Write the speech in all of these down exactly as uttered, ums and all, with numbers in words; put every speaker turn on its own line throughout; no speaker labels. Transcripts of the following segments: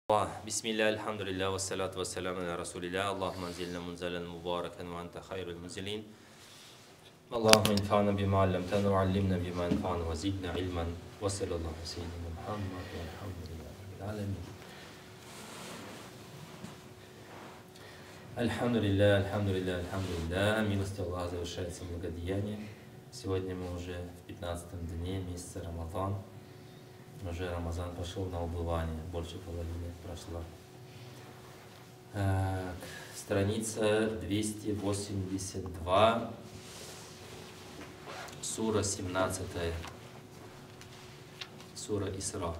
بسم الله الحمد لله والصلاة والسلام على رسول الله اللهم انزلنا منزلا مباركا وأنت خير المنزلين اللهم انفعنا بما علمتنا وعلمنا بما ينفعنا وزدنا علما وصلى الله على سيدنا محمد والحمد لله رب العالمين. Alhamdulillah, alhamdulillah, alhamdulillah. Милости Аллаха завершается благодеяние. Сегодня мы уже в пятнадцатом дне месяца Рамадан. Уже Рамазан пошел на убывание, больше половины прошла. Так, страница двести восемьдесят два, сура семнадцатая, сура Исра.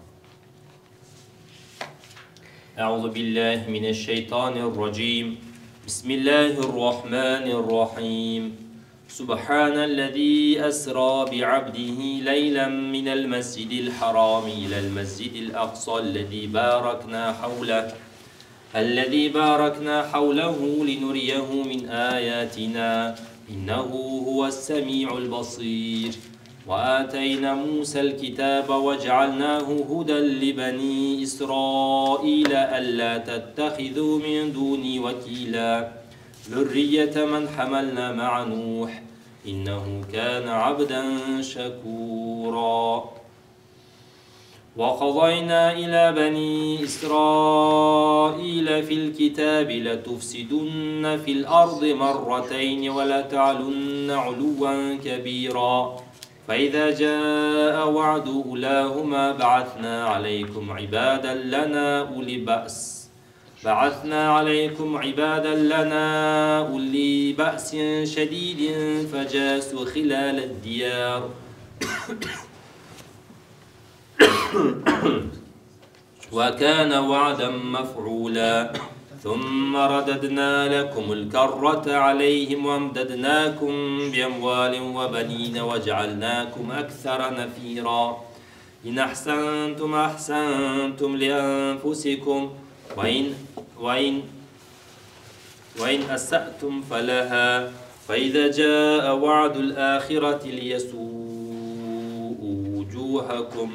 أعوذ بالله من الشيطان الرجيم بسم الله الرحمن الرحيم سبحان الذي أسرى بعبده ليلا من المسجد الحرام إلى المسجد الأقصى الذي باركنا حوله الذي باركنا حوله لنريه من آياتنا إنه هو السميع البصير وآتينا موسى الكتاب وجعلناه هدى لبني إسرائيل ألا تتخذوا من دوني وكيلا ذرية من حملنا مع نوح إنه كان عبدا شكورا وقضينا إلى بني إسرائيل في الكتاب لتفسدن في الأرض مرتين ولتعلن علوا كبيرا فإذا جاء وعد أولاهما بعثنا عليكم عبادا لنا أولي بأس بعثنا عليكم عبادا لنا أولي بأس شديد فجاسوا خلال الديار وكان وعدا مفعولا ثم رددنا لكم الكرة عليهم وامددناكم بأموال وبنين وجعلناكم أكثر نفيرا إن أحسنتم أحسنتم لأنفسكم وإن وإن وإن أسأتم فلها فإذا جاء وعد الآخرة ليسوءوا وجوهكم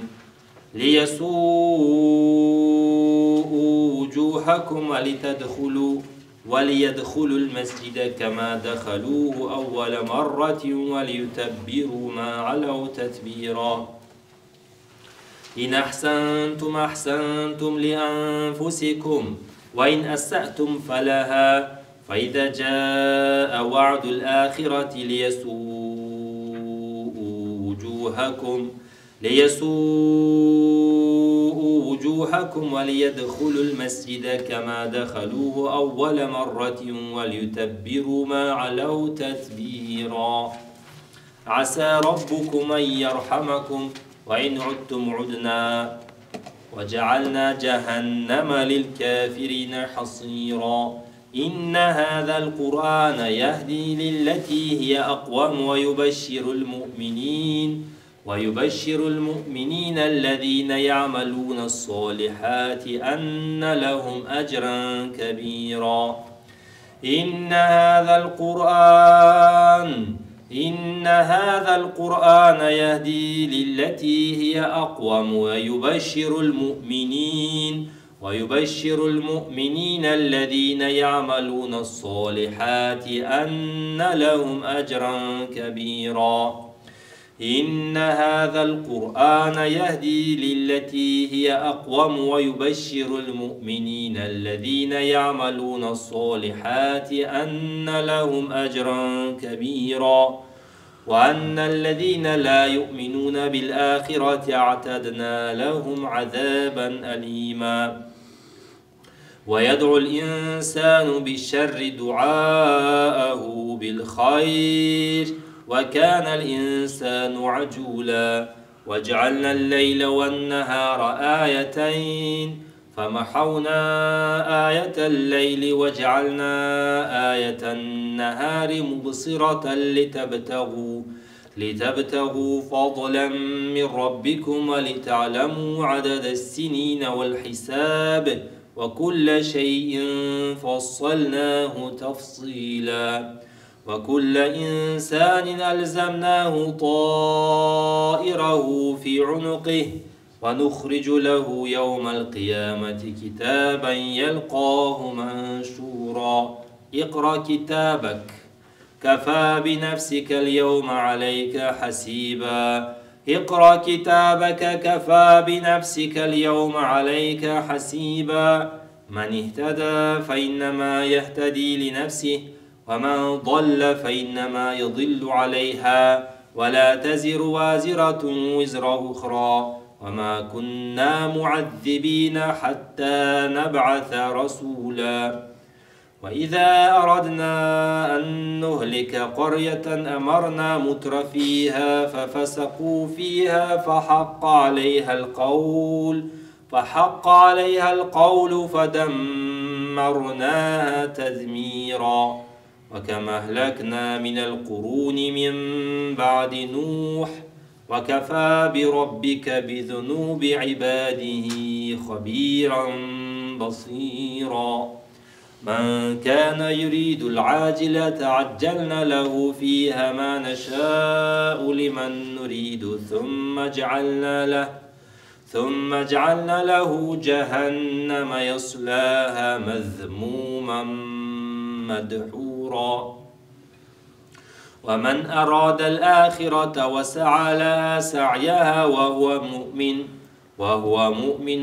ليسوءوا وجوهكم ولتدخلوا وليدخلوا المسجد كما دخلوه أول مرة وليتبروا ما علوا تتبيرا إن أحسنتم أحسنتم لأنفسكم وإن أسأتم فلها فإذا جاء وعد الآخرة ليسوءوا وجوهكم ليسوءوا وجوهكم وليدخلوا المسجد كما دخلوه أول مرة وليتبروا ما علوا تتبيرا عسى ربكم أن يرحمكم وإن عدتم عدنا وجعلنا جهنم للكافرين حصيرا إن هذا القرآن يهدي للتي هي أقوم ويبشر المؤمنين ويبشر المؤمنين الذين يعملون الصالحات أن لهم أجرا كبيرا إن هذا القرآن إن هذا القرآن يهدي للتي هي أقوم ويبشر المؤمنين ويبشر المؤمنين الذين يعملون الصالحات أن لهم أجرا كبيرا إن هذا القرآن يهدي للتي هي أقوم ويبشر المؤمنين الذين يعملون الصالحات أن لهم أجرا كبيرا وأن الذين لا يؤمنون بالآخرة اعتدنا لهم عذابا أليما ويدعو الإنسان بالشر دعاءه بالخير وكان الإنسان عجولا وجعلنا الليل والنهار آيتين فمحونا آية الليل وجعلنا آية النهار مبصرة لتبتغوا لتبتغوا فضلا من ربكم ولتعلموا عدد السنين والحساب وكل شيء فصلناه تفصيلا وكل إنسان ألزمناه طائره في عنقه ونخرج له يوم القيامة كتابا يلقاه منشورا اقرأ كتابك كفى بنفسك اليوم عليك حسيبا اقرأ كتابك كفى بنفسك اليوم عليك حسيبا من اهتدى فإنما يهتدي لنفسه ومن ضل فإنما يضل عليها ولا تزر وازرة وزر أخرى وما كنا معذبين حتى نبعث رسولا وإذا أردنا أن نهلك قرية أمرنا متر فيها ففسقوا فيها فحق عليها القول فحق عليها القول فدمرناها تدميرا وكما أهلكنا من القرون من بعد نوح وكفى بربك بذنوب عباده خبيرا بصيرا من كان يريد العاجلة عجلنا له فيها ما نشاء لمن نريد ثم جعلنا له ثم جعلنا له جهنم يصلاها مذموما مدحورا ومن أراد الآخرة وسعى لها سعيها وهو مؤمن وهو مؤمن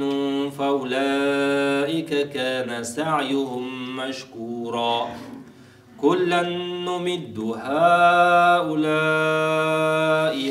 فأولئك كان سعيهم مشكورا كلا نمد هؤلاء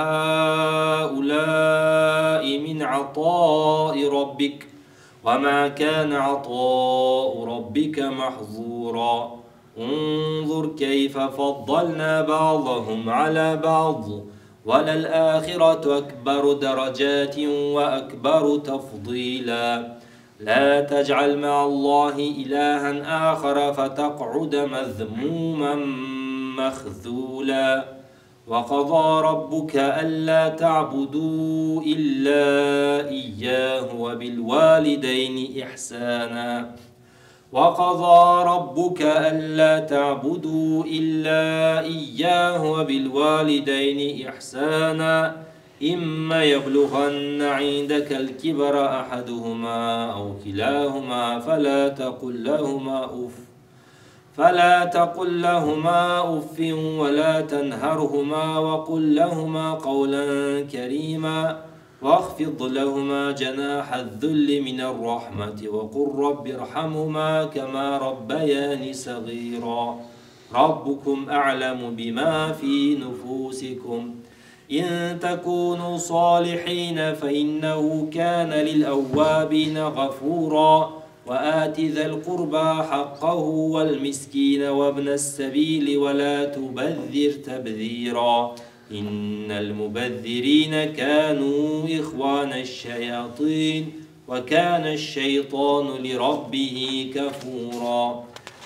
وهؤلاء من عطاء ربك وما كان عطاء ربك محظورا انظر كيف فضلنا بعضهم على بعض وللآخرة أكبر درجات وأكبر تفضيلا لا تجعل مع الله إلها آخر فتقعد مذموما مخذولا وقضى ربك ألا تعبدوا إلا إياه وبالوالدين إحسانا وقضى ربك ألا تعبدوا إلا إياه وبالوالدين إحسانا إما يبلغن عندك الكبر أحدهما أو كلاهما فلا تقل لهما أف فلا تقل لهما أف ولا تنهرهما وقل لهما قولا كريما واخفض لهما جناح الذل من الرحمة وقل رب ارحمهما كما ربياني صغيرا ربكم أعلم بما في نفوسكم إن تكونوا صالحين فإنه كان للأوابين غفورا وآت ذا القربى حقه والمسكين وابن السبيل ولا تبذر تبذيرا إن المبذرين كانوا إخوان الشياطين وكان الشيطان لربه كفورا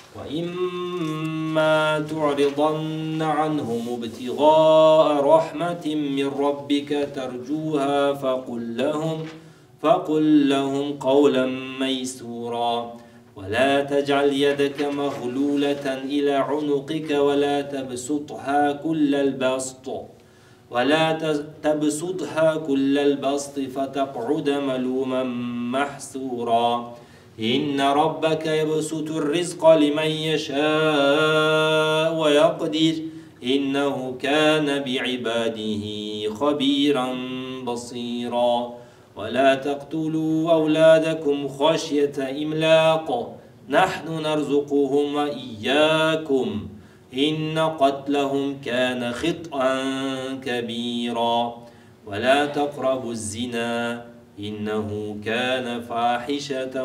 وإما تعرضن عنهم ابتغاء رحمة من ربك ترجوها فقل لهم فقل لهم قولا ميسورا ولا تجعل يدك مغلولة إلى عنقك ولا تبسطها كل البسط ولا تبسطها كل البسط فتقعد ملوما محسورا إن ربك يبسط الرزق لمن يشاء ويقدر إنه كان بعباده خبيرا بصيرا ولا تقتلوا أولادكم خشية إملاق نحن نرزقهم وإياكم إن قتلهم كان خطأ كبيرا ولا تقربوا الزنا إنه كان فاحشة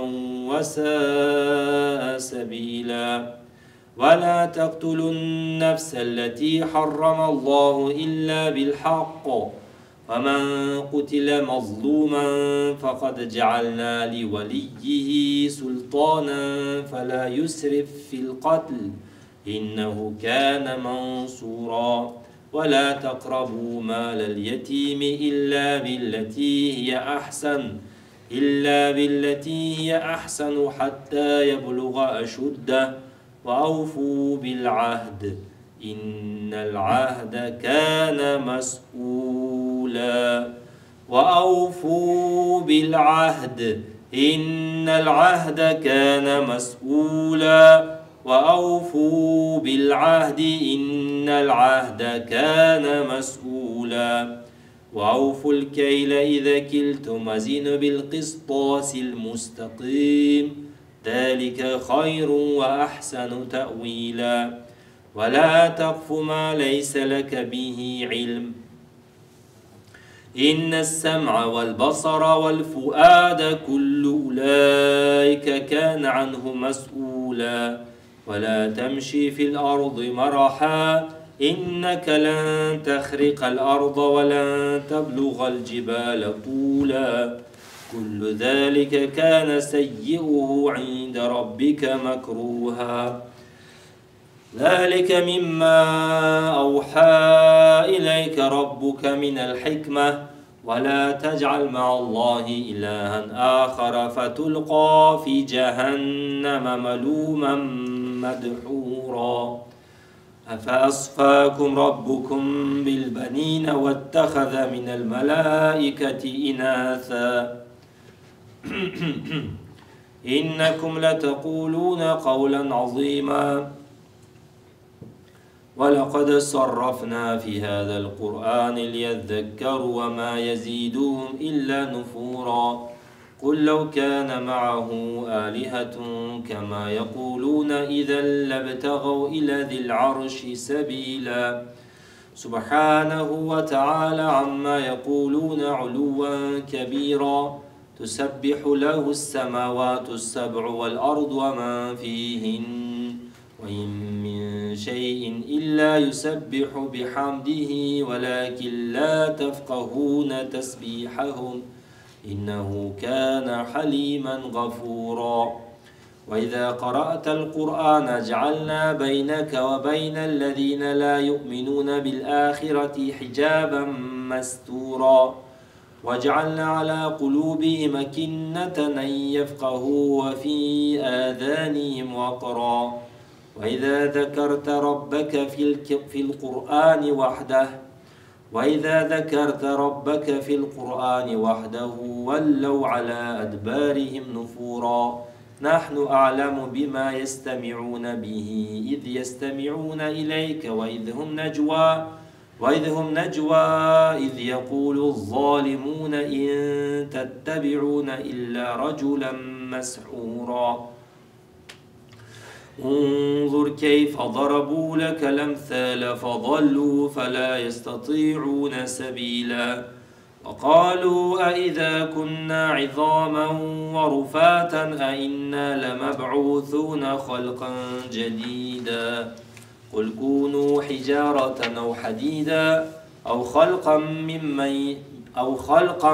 وساء سبيلا ولا تقتلوا النفس التي حرم الله إلا بالحق ومن قتل مظلوما فقد جعلنا لوليه سلطانا فلا يسرف في القتل إنه كان منصورا ولا تقربوا مال اليتيم إلا بالتي هي أحسن إلا بالتي هي أحسن حتى يبلغ أشده وأوفوا بالعهد إن العهد كان مسؤولا وأوفوا بالعهد إن العهد كان مسؤولا وأوفوا بالعهد إن العهد كان مسؤولا وأوفوا الكيل إذا كلتم وزنوا بالقسطاس المستقيم ذلك خير وأحسن تأويلا ولا تقف ما ليس لك به علم إن السمع والبصر والفؤاد كل أولئك كان عنه مسؤولا ولا تمشي في الأرض مرحا إنك لن تخرق الأرض ولن تبلغ الجبال طولا كل ذلك كان سيئه عند ربك مكروها ذلك مما أوحى إليك ربك من الحكمة ولا تجعل مع الله إلها آخر فتلقى في جهنم ملوما مدحورا أفأصفاكم ربكم بالبنين واتخذ من الملائكة إناثا إنكم لتقولون قولا عظيما ولقد صرفنا في هذا القرآن ليذكروا وما يزيدهم إلا نفورا قل لو كان معه آلهة كما يقولون إذا لابتغوا إلى ذي العرش سبيلا سبحانه وتعالى عما يقولون علوا كبيرا تسبح له السماوات السبع والأرض ومن فيهن وإن من شيء إلا يسبح بحمده ولكن لا تفقهون تسبيحهم إنه كان حليما غفورا وإذا قرأت القرآن جعلنا بينك وبين الذين لا يؤمنون بالآخرة حجابا مستورا وجعلنا على قلوبهم أكنة أن يفقهوا وفي آذانهم وقرا وإذا ذكرت ربك في القرآن وحده وإذا ذكرت ربك في القرآن وحده ولوا على أدبارهم نفورا نحن أعلم بما يستمعون به إذ يستمعون إليك وإذ هم نجوى وإذ هم نجوى إذ يقول الظالمون إن تتبعون إلا رجلا مسحورا انظر كيف ضربوا لك الأمثال فضلوا فلا يستطيعون سبيلا وقالوا أئذا كنا عظاما ورفاتا أئنا لمبعوثون خلقا جديدا قل كونوا حجارة أو حديدا أو خلقا ممن أو خلقا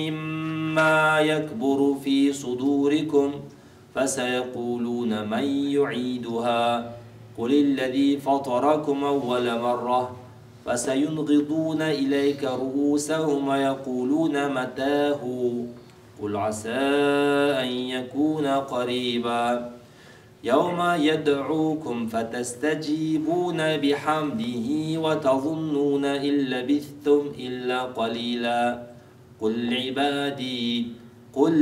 مما يكبر في صدوركم فسيقولون من يعيدها قل الذي فطركم أول مرة فسينغضون إليك رؤوسهم ويقولون متاه قل عسى أن يكون قريبا يوم يدعوكم فتستجيبون بحمده وتظنون إن لبثتم إلا قليلا قل لعبادي قل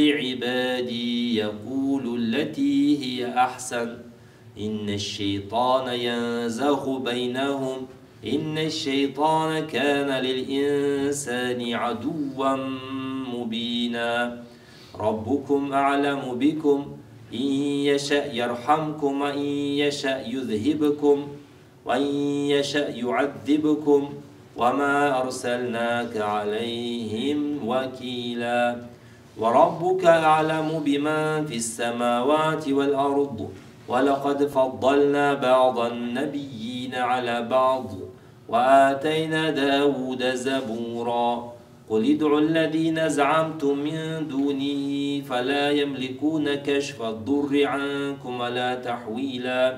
لعبادي يقولوا التي هي أحسن إن الشيطان ينزغ بينهم إن الشيطان كان للإنسان عدوا مبينا ربكم أعلم بكم إن يشأ يرحمكم وإن يشأ يذهبكم وإن يشأ يعذبكم وما أرسلناك عليهم وكيلا وربك أعلم بمن في السماوات والأرض ولقد فضلنا بعض النبيين على بعض وآتينا داود زبورا قل ادعوا الذين زعمتم من دونه فلا يملكون كشف الضر عنكم ولا تحويلا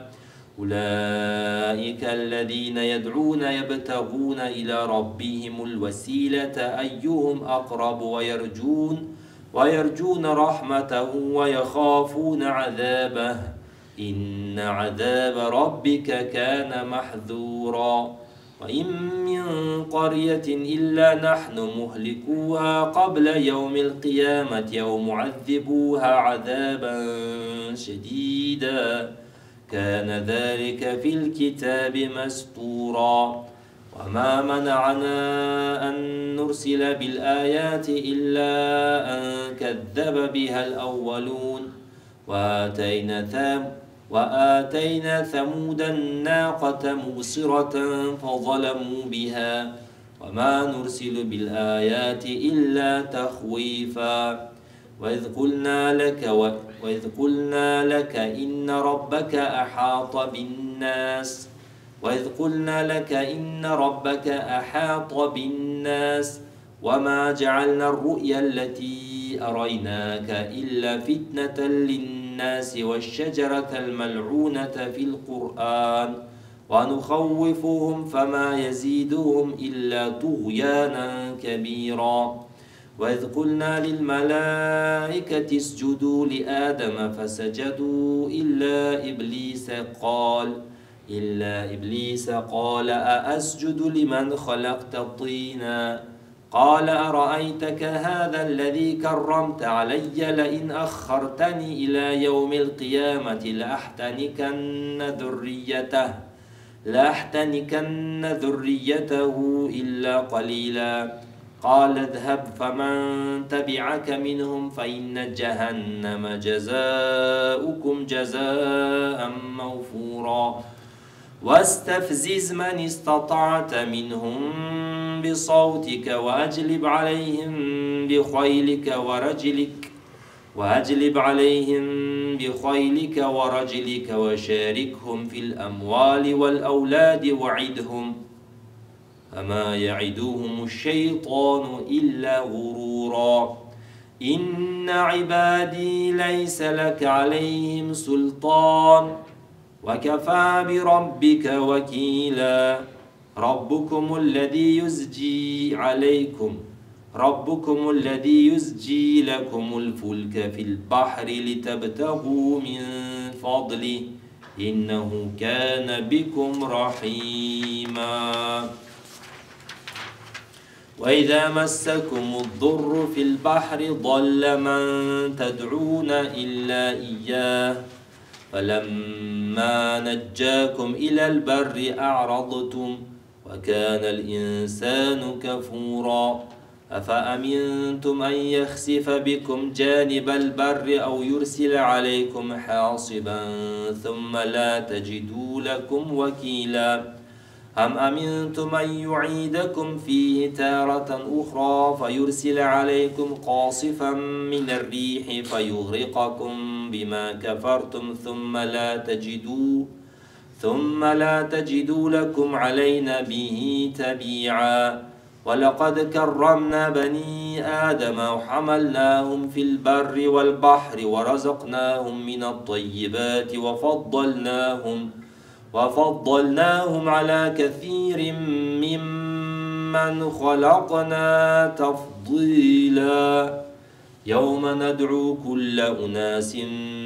أولئك الذين يدعون يبتغون إلى ربهم الوسيلة أيهم أقرب ويرجون ويرجون رحمته ويخافون عذابه إن عذاب ربك كان محذورا وإن من قرية إلا نحن مهلكوها قبل يوم القيامة أو معذبوها عذابا شديدا كان ذلك في الكتاب مسطورا وما منعنا أن نرسل بالآيات إلا أن كذب بها الأولون وآتينا ثام وآتينا ثمود الناقة مبصرة فظلموا بها وما نرسل بالآيات إلا تخويفا وإذ قلنا لك و... وإذ قلنا لك إن ربك أحاط بالناس وإذ قلنا لك إن ربك أحاط بالناس وما جعلنا الرؤيا التي أريناك إلا فتنة للناس والشجرة الملعونة في القرآن ونخوفهم فما يزيدهم إلا طغيانا كبيرا وإذ قلنا للملائكة اسجدوا لآدم فسجدوا إلا إبليس قال إلا إبليس قال أأسجد لمن خلقت طينا قال أرأيتك هذا الذي كرمت علي لئن أخرتني إلى يوم القيامة لأحتنكن ذريته لأحتنكن ذريته إلا قليلا قال اذهب فمن تبعك منهم فإن جهنم جزاؤكم جزاء موفورا واستفزز من استطعت منهم بصوتك وأجلب عليهم بخيلك ورجلك وأجلب عليهم بخيلك ورجلك وشاركهم في الأموال والأولاد وعدهم فما يعدوهم الشيطان إلا غرورا إن عبادي ليس لك عليهم سلطان وكفى بربك وكيلا ربكم الذي يزجي عليكم ربكم الذي يزجي لكم الفلك في البحر لتبتغوا من فضله إنه كان بكم رحيما وإذا مسكم الضر في البحر ضل من تدعون إلا إياه فلما نجاكم إلى البر أعرضتم وكان الإنسان كفورا أفأمنتم أن يخسف بكم جانب البر أو يرسل عليكم حاصبا ثم لا تجدوا لكم وكيلا أم أمنتم أن يعيدكم فيه تارة أخرى فيرسل عليكم قاصفا من الريح فيغرقكم بما كفرتم ثم لا تجدوا ثم لا تجدوا لكم علينا به تبيعا ولقد كرمنا بني آدم وحملناهم في البر والبحر ورزقناهم من الطيبات وفضلناهم وفضلناهم على كثير ممن خلقنا تفضيلا يوم ندعو كل أناس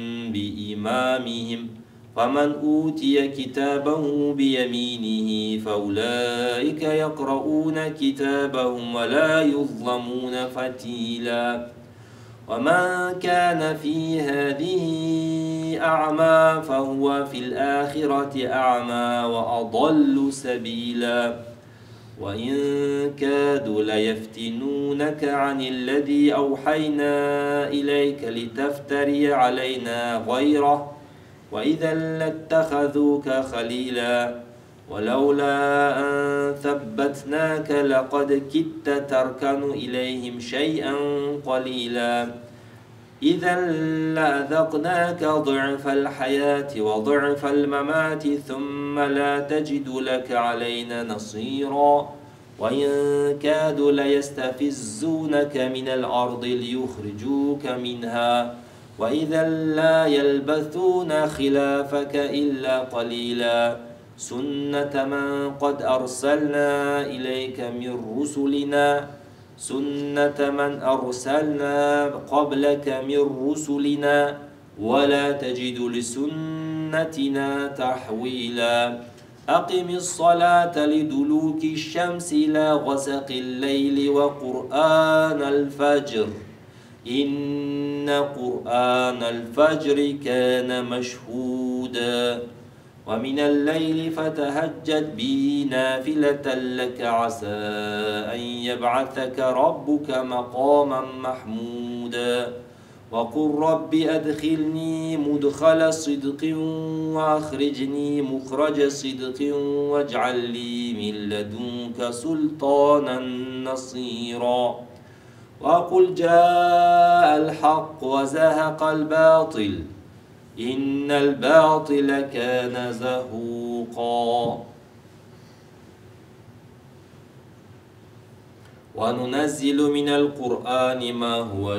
بإمامهم فمن أوتي كتابه بيمينه فأولئك يقرؤون كتابهم ولا يظلمون فتيلا ومن كان في هذه أعمى فهو في الآخرة أعمى وأضل سبيلا وإن كادوا ليفتنونك عن الذي أوحينا إليك لتفتري علينا غيره وإذا لاتخذوك خليلا ولولا أن ثبتناك لقد كدت تركن إليهم شيئا قليلا إذا لأذقناك ضعف الحياة وضعف الممات ثم لا تجد لك علينا نصيرا وإن كادوا ليستفزونك من الأرض ليخرجوك منها وإذا لا يلبثون خلافك إلا قليلا سنة من قد أرسلنا إليك من رسلنا سنة من أرسلنا قبلك من رسلنا ولا تجد لسنتنا تحويلا أقم الصلاة لدلوك الشمس إلى غسق الليل وقرآن الفجر إن قرآن الفجر كان مشهودا ومن الليل فتهجد به نافلة لك عسى أن يبعثك ربك مقاما محمودا وقل رب أدخلني مدخل صدق وأخرجني مخرج صدق واجعل لي من لدنك سلطانا نصيرا وقل جاء الحق وزهق الباطل إن الباطل كان زهوقا وننزل من القرآن ما هو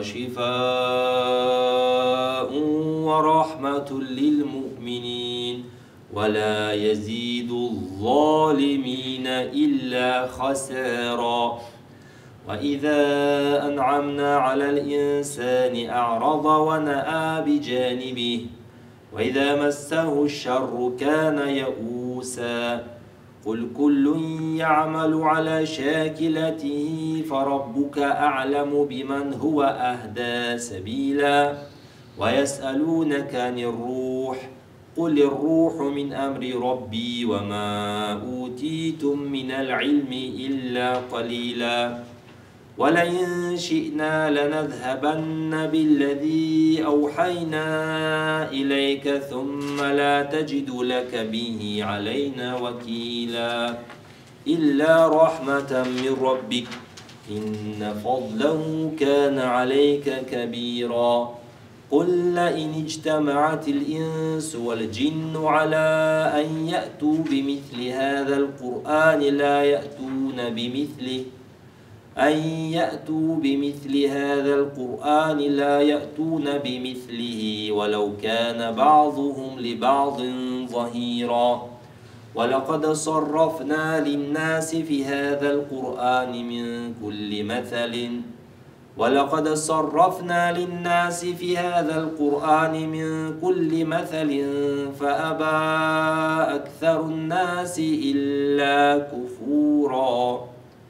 شفاء ورحمة للمؤمنين ولا يزيد الظالمين إلا خسارا وإذا أنعمنا على الإنسان أعرض ونأى بجانبه وإذا مسه الشر كان يئوسا قل كل يعمل على شاكلته فربك أعلم بمن هو أهدى سبيلا ويسألونك عن الروح قل الروح من أمر ربي وما أوتيتم من العلم إلا قليلا ولئن شئنا لنذهبن بالذي أوحينا إليك ثم لا تجد لك به علينا وكيلا إلا رحمة من ربك إن فضله كان عليك كبيرا قل لئن اجتمعت الإنس والجن على أن يأتوا بمثل هذا القرآن لا يأتون بمثله أن يأتوا بمثل هذا القرآن لا يأتون بمثله ولو كان بعضهم لبعض ظهيرا ولقد صرفنا للناس في هذا القرآن من كل مثل ولقد صرفنا للناس في هذا القرآن من كل مثل فأبى أكثر الناس إلا كفورا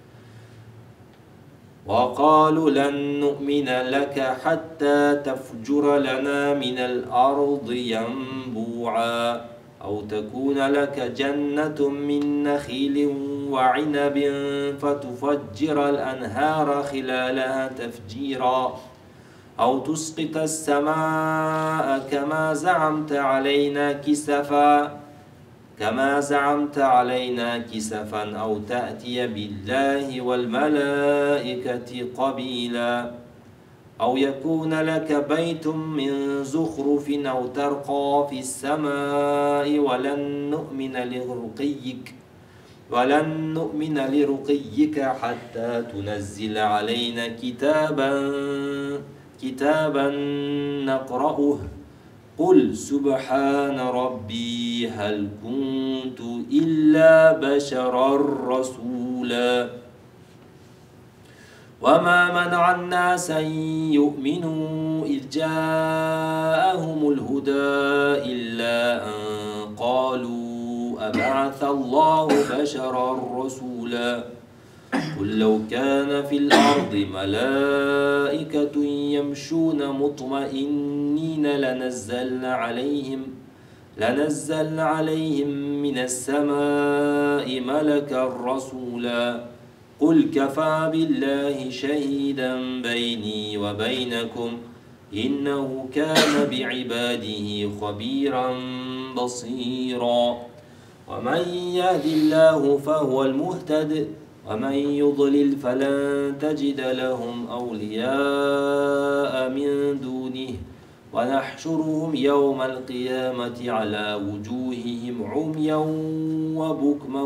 وقالوا لن نؤمن لك حتى تفجر لنا من الأرض ينبوعا أو تكون لك جنة من نخيل وعنب فتفجر الأنهار خلالها تفجيرا أو تسقط السماء كما زعمت علينا كسفا كما زعمت علينا كسفا أو تأتي بالله والملائكة قبيلا أو يكون لك بيت من زخرف أو ترقى في السماء ولن نؤمن لرقيك ولن نؤمن لرقيك حتى تنزل علينا كتابا كتابا نقرأه قل سبحان ربي هل كنت إلا بشرا رسولا وما منع الناس أن يؤمنوا إذ جاءهم الهدى إلا أن قالوا أبعث الله بشرا رسولا قل لو كان في الأرض ملائكة يمشون مطمئنين لنزلنا عليهم لنزلنا عليهم من السماء ملكا رسولا قل كفى بالله شهيدا بيني وبينكم إنه كان بعباده خبيرا بصيرا ومن يهد الله فهو المهتد ومن يضلل فلن تجد لهم أولياء من دونه ونحشرهم يوم القيامة على وجوههم عميا وبكما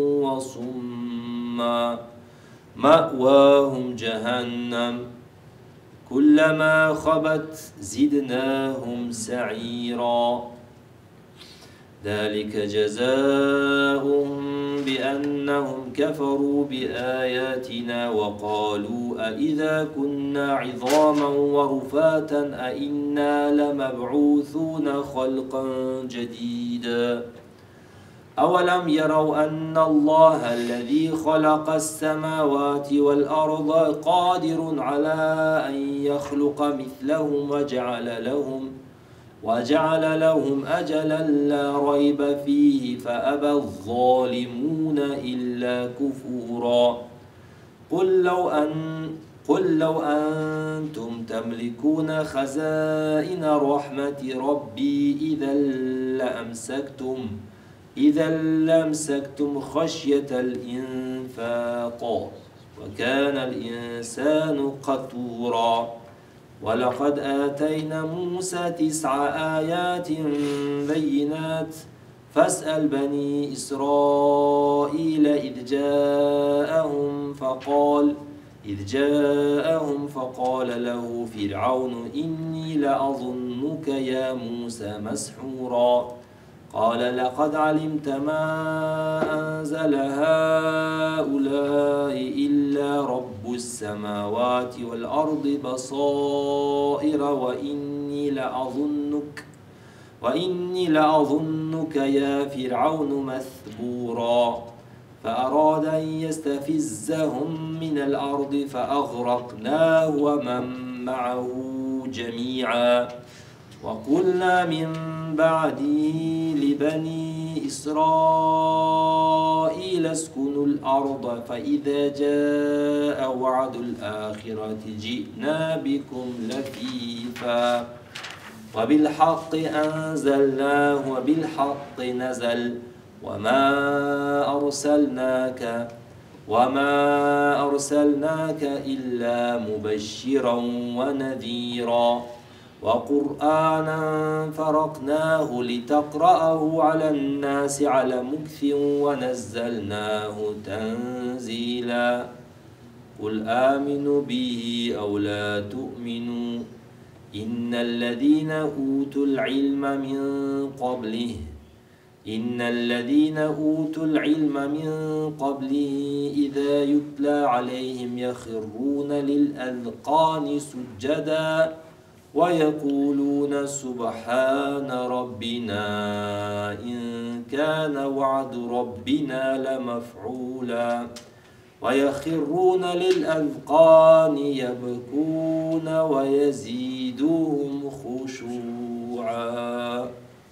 وصما مأواهم جهنم كلما خبت زدناهم سعيرا ذلك جزاؤهم بأنهم كفروا بآياتنا وقالوا أإذا كنا عظاما ورفاتا أإنا لمبعوثون خلقا جديدا أولم يروا أن الله الذي خلق السماوات والأرض قادر على أن يخلق مثلهم وجعل لهم وجعل لهم أجلا لا ريب فيه فأبى الظالمون إلا كفورا. قل لو أن قل لو أنتم تملكون خزائن رحمة ربي إذا لأمسكتم إذا لأمسكتم خشية الإنفاق وكان الإنسان قتورا. ولقد آتينا موسى تسع آيات بينات فاسأل بني إسرائيل إذ جاءهم فقال إذ جاءهم فقال له فرعون إني لأظنك يا موسى مسحورا. قال لقد علمت ما أنزل هؤلاء إلا رب السماوات والأرض بصائر وإني لأظنك وإني لأظنك يا فرعون مثبورا. فأراد أن يستفزهم من الأرض فأغرقناه ومن معه جميعا. وقلنا من بعده لبني إسرائيل اسكنوا الأرض فإذا جاء وعد الآخرة جئنا بكم لفيفا وبالحق أنزلناه وبالحق نزل وما أرسلناك وما أرسلناك إلا مبشرا ونذيرا وقرآنا فرقناه لتقرأه على الناس على مكث ونزلناه تنزيلا. قل آمنوا به أو لا تؤمنوا إن الذين أوتوا العلم من قبله إن الذين أوتوا العلم من قبله إذا يتلى عليهم يخرون للأذقان سجدا ويقولون سبحان ربنا إن كان وعد ربنا لمفعولا ويخرون للأذقان يبكون ويزيدهم خشوعا.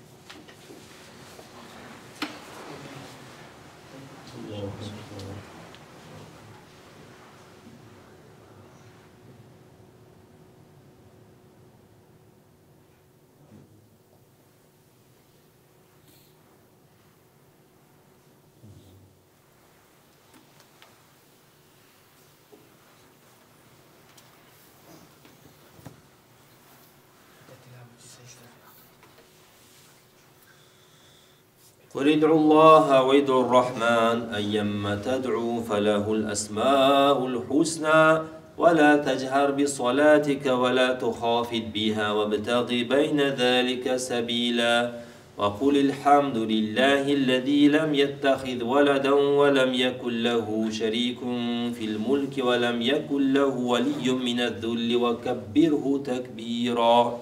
قل ادعوا الله وادعوا الرحمن أيما تدعوا فله الأسماء الحسنى ولا تجهر بصلاتك ولا تخافت بها وابتغ بين ذلك سبيلا. وقل الحمد لله الذي لم يتخذ ولدا ولم يكن له شريك في الملك ولم يكن له ولي من الذل وكبره تكبيرا.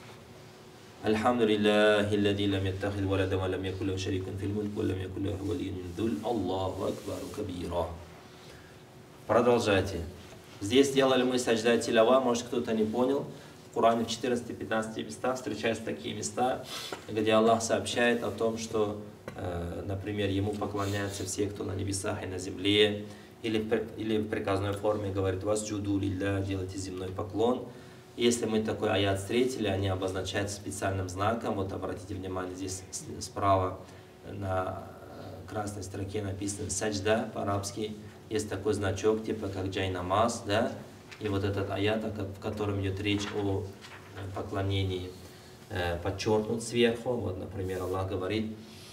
الحمد لله الذي لم يتخذ ولدا ولم يكن له شريك في الملك ولم يكن له ولي من الذل الله أكبر كبيرا. Продолжайте. Здесь делали мы саджда тилава, может кто-то не понял. В Коране в четырнадцати-пятнадцати местах встречаются такие места, где Аллах сообщает о том, что, э, например, Ему поклоняются все, кто на небесах и на земле, или в, или в приказной форме говорит «Вас джуду лилля», делайте земной поклон. Если мы такой аят встретили, они обозначаются специальным знаком. Вот обратите внимание, здесь справа на красной строке написано «саджда» по-арабски. Есть такой значок, типа как джай намаз, да? И вот этот аят, в котором идет речь о поклонении, подчеркнут сверху. Вот, например, Аллах говорит,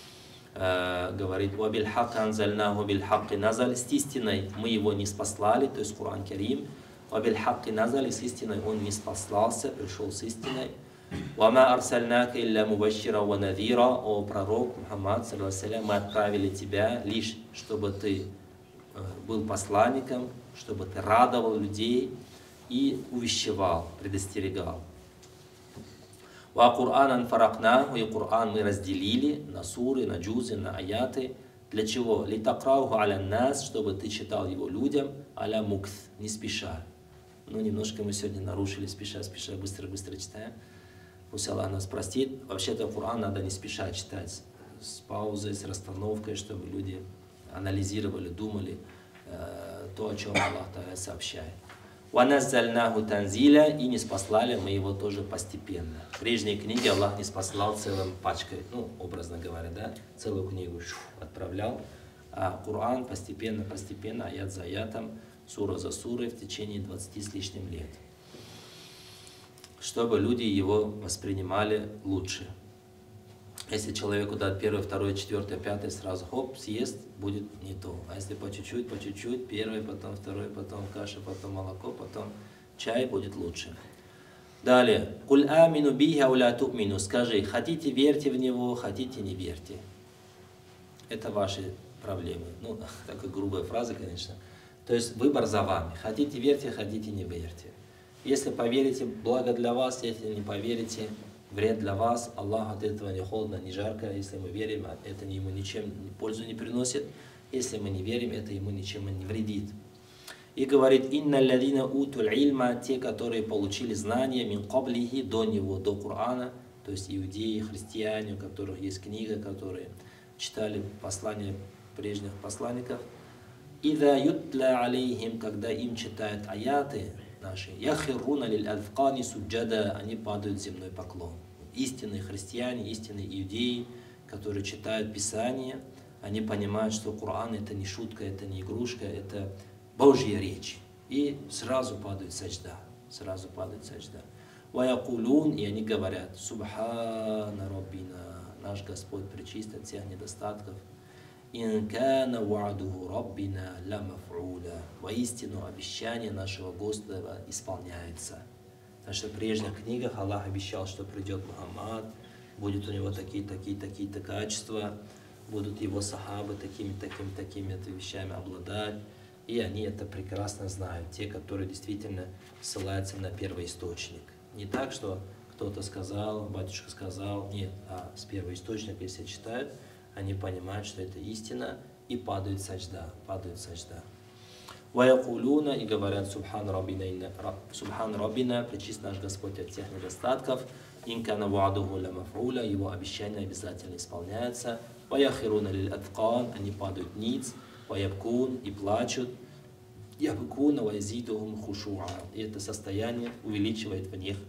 говорит «Вабиль хак анзальнаху биль хакки назаль», с истиной мы его не спаслали, то есть Куран Карим. «Вабиль хакки назаль», с истиной он не спаслался, пришел с истиной. «Вама арсальнака илля мубашшира ва надира», о пророк Мухаммад, мы отправили тебя лишь, чтобы ты был посланником, чтобы ты радовал людей и увещевал, предостерегал. Ва Кур'анан фаракнаху, и Кур'ан мы разделили на суры, на джузы, на аяты. Для чего? Литакрауху аля нас, чтобы ты читал его людям, аля мукс, не спеша. Ну, немножко мы сегодня нарушили, спеша, спеша, быстро, быстро читаем. Пусть Аллах нас простит. Вообще-то Кур'ан надо не спеша читать, с паузой, с расстановкой, чтобы люди анализировали, думали э, то, о чем Аллах сообщает. وَنَزَّلْنَاهُ تَنْزِيلًا, и не спаслали мы его тоже постепенно. Прежние книги Аллах не спаслал целым пачкой, ну, образно говоря, да, целую книгу шух, отправлял, а Кур'ан постепенно, постепенно, аят за аятом, сура за сурой в течение двадцати с лишним лет, чтобы люди его воспринимали лучше. Если человеку дать первый, второй, четвертый, пятый, сразу хоп, съест, будет не то. А если по чуть-чуть, по чуть-чуть, первый, потом второй, потом каша, потом молоко, потом чай, будет лучше. Далее. Куль амину биха уля ту'мину. Скажи, хотите верьте в него, хотите не верьте. Это ваши проблемы. Ну, такая грубая фраза, конечно. То есть выбор за вами. Хотите верьте, хотите не верьте. Если поверите, благо для вас, если не поверите, вред для вас. Аллах от этого не холодно, не жарко. Если мы верим, это ему ничем пользу не приносит. Если мы не верим, это ему ничем не вредит. И говорит, инна ладина утуль ильма, те, которые получили знания мин каблихи, до него, до Корана, то есть иудеи, христиане, у которых есть книга, которые читали послания прежних посланников. Ида ютля алейхим, когда им читают аяты наши, яхируна лиль адфкани суджада, они падают в земной поклон. Истинные христиане, истинные иудеи, которые читают Писание, они понимают, что Коран это не шутка, это не игрушка, это Божья речь. И сразу падают саджда, сразу падают саджда. Ваякулун, и они говорят, Субхана Раббина, наш Господь пречист от всех недостатков. Инкана ва'духу Раббина ла маф'уля. Воистину обещание нашего Господа исполняется. Потому что в прежних книгах Аллах обещал, что придет Мухаммад, будет у него такие, такие, такие-то качества, будут его сахабы такими, такими, такими вещами обладать. И они это прекрасно знают, те, которые действительно ссылаются на первоисточник. Не так, что кто-то сказал, батюшка сказал, нет, а с первоисточника, если читают, они понимают, что это истина, и падают саджда, падают саджда. Ваякулуна, и говорят, Субхан Раббина, Субхан Раббина, пречист наш Господь от всех недостатков, инкана ва'духу ла маф'уля, его обещания обязательно исполняются. Ваяхируна лиль адкан, они падают ниц, ваябкун, и плачут, ябкуна ваязидухум хушуа, и это состояние увеличивает в них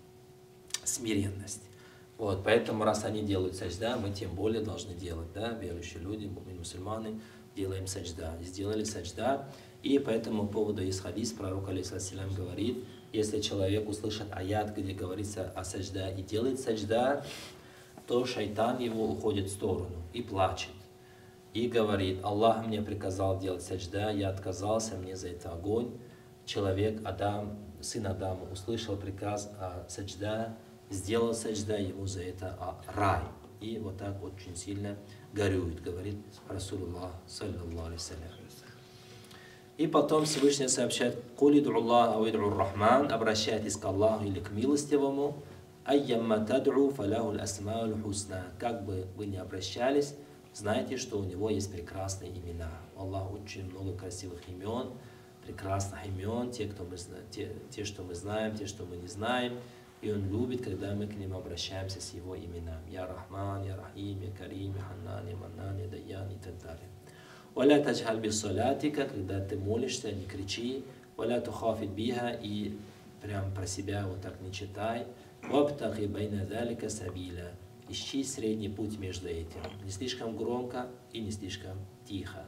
смиренность. Вот, поэтому, раз они делают саджда, мы тем более должны делать, да, верующие люди, мусульманы, делаем саджда. Сделали саджда, и по этому поводу есть хадис, пророк алейхиссалям говорит, если человек услышит аят, где говорится о саджда, и делает саджда, то шайтан его уходит в сторону и плачет. И говорит, Аллах мне приказал делать саджда, я отказался, мне за это огонь. Человек, Адам, сын Адама, услышал приказ о саджда, сделал саджда, ему за это рай. И вот так очень сильно горюет, говорит Расулуллах, саллаллаху алейхи салям. И потом Всевышний сообщает, «Кулиду Аллах, авиду Рахман», обращайтесь к Аллаху или к милостивому, «Айямма тад'у фаляху асмауль хусна». Как бы вы ни обращались, знайте, что у него есть прекрасные имена. Аллах очень много красивых имен, прекрасных имен, те, кто мы, те, те, что мы знаем, те, что мы не знаем. И Он любит, когда мы к Нему обращаемся с Его именами. Я Рахман, Я Рахим, Я Карим, Я Ханнан, Я Маннан, Я Даян и так далее. «Валя таджхаль бис-салатика», когда ты молишься, не кричи. «Валя тухафид биха», и прям про себя вот так не читай. «Вабтахи байна залика сабиля», ищи средний путь между этим. Не слишком громко и не слишком тихо.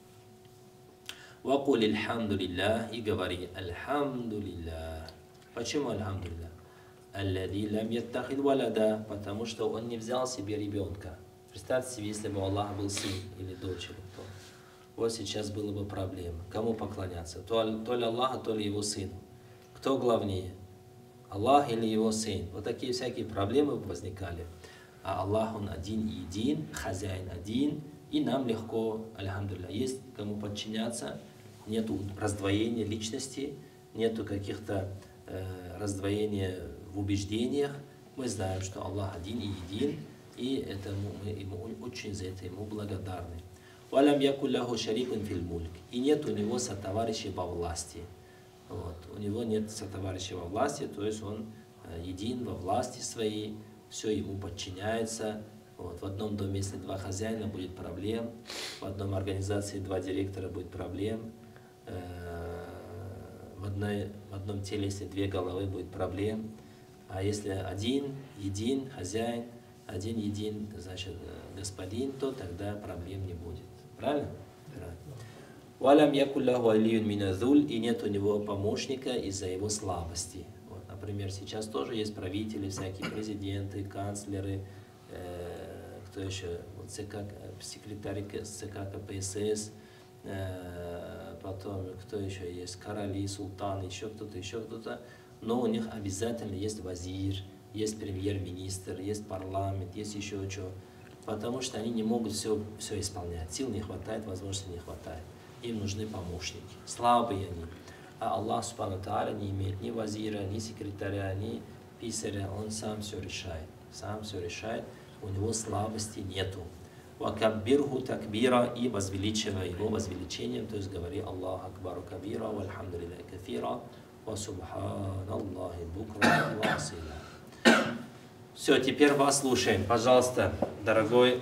«Вакуль альхамдулиллах», и говори «Альхамдулиллах». Почему «Альхамдулиллах»? «Аллади лам яттахид валада», потому что он не взял себе ребенка. Представьте себе, если бы у Аллаха был сын или дочь, или кто. Вот сейчас было бы проблема. Кому поклоняться? То, то ли Аллаха, то ли его сыну. Кто главнее? Аллах или его сын? Вот такие всякие проблемы возникали. А Аллах, Он один и един, хозяин один, и нам легко, альхамдулилля, есть кому подчиняться, нету раздвоения личности, нету каких-то э, раздвоения в убеждениях. Мы знаем, что Аллах один и един, и это мы ему очень за это ему благодарны. «Валям якулляху шарикун фил мульк». И нет у него сотоварищей во власти. Вот. У него нет сотоварищей во власти, то есть он един во власти своей, все ему подчиняется. Вот. В одном доме, если два хозяина, будет проблем. В одном организации два директора, будет проблем. В, одной, в одном теле, если две головы, будет проблем. А если один, един, хозяин, один, един, значит, господин, то тогда проблем не будет. Правильно? «Валям якулляху алиюн миназуль». И нет у него помощника из-за его слабости. Вот, например, сейчас тоже есть правители, всякие президенты, канцлеры, э, кто еще, вот, ЦК, секретарь ЦК КПСС, э, потом кто еще есть, короли, султаны, еще кто-то, еще кто-то. Но у них обязательно есть вазир, есть премьер-министр, есть парламент, есть еще что. Потому что они не могут все, все исполнять. Сил не хватает, возможности не хватает. Им нужны помощники. Слабые они. А Аллах Субхану Тааля не имеет ни вазира, ни секретаря, ни писаря. Он сам все решает. Сам все решает. У него слабости нету. «Вакаббирху такбира». И возвеличивай его возвеличением. То есть говори Аллах Акбару кабира, вальхамдулиллахи кафира, ва субханаллахи букра ва асила. Все, теперь вас слушаем. Пожалуйста, дорогой.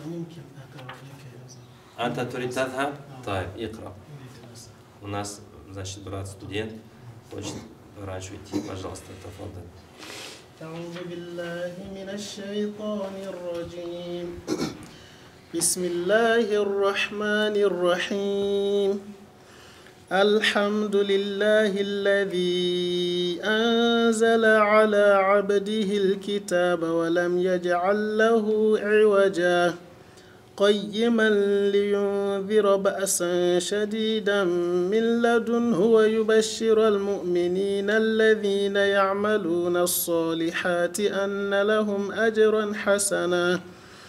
Анта турид тазхаб? Тайб, икра. У нас, значит, брат студент хочет раньше уйти. Пожалуйста, тафадаль.
أعوذ بالله من الشيطان الرجيم. بسم الله الرحمن الرحيم. الحمد لله الذي أنزل على عبده الكتاب ولم يجعل له عوجا قيما لينذر بأسا شديدا من لدنه ويبشر المؤمنين الذين يعملون الصالحات أن لهم أجرا حسنا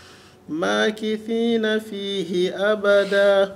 ماكثين فيه أبدا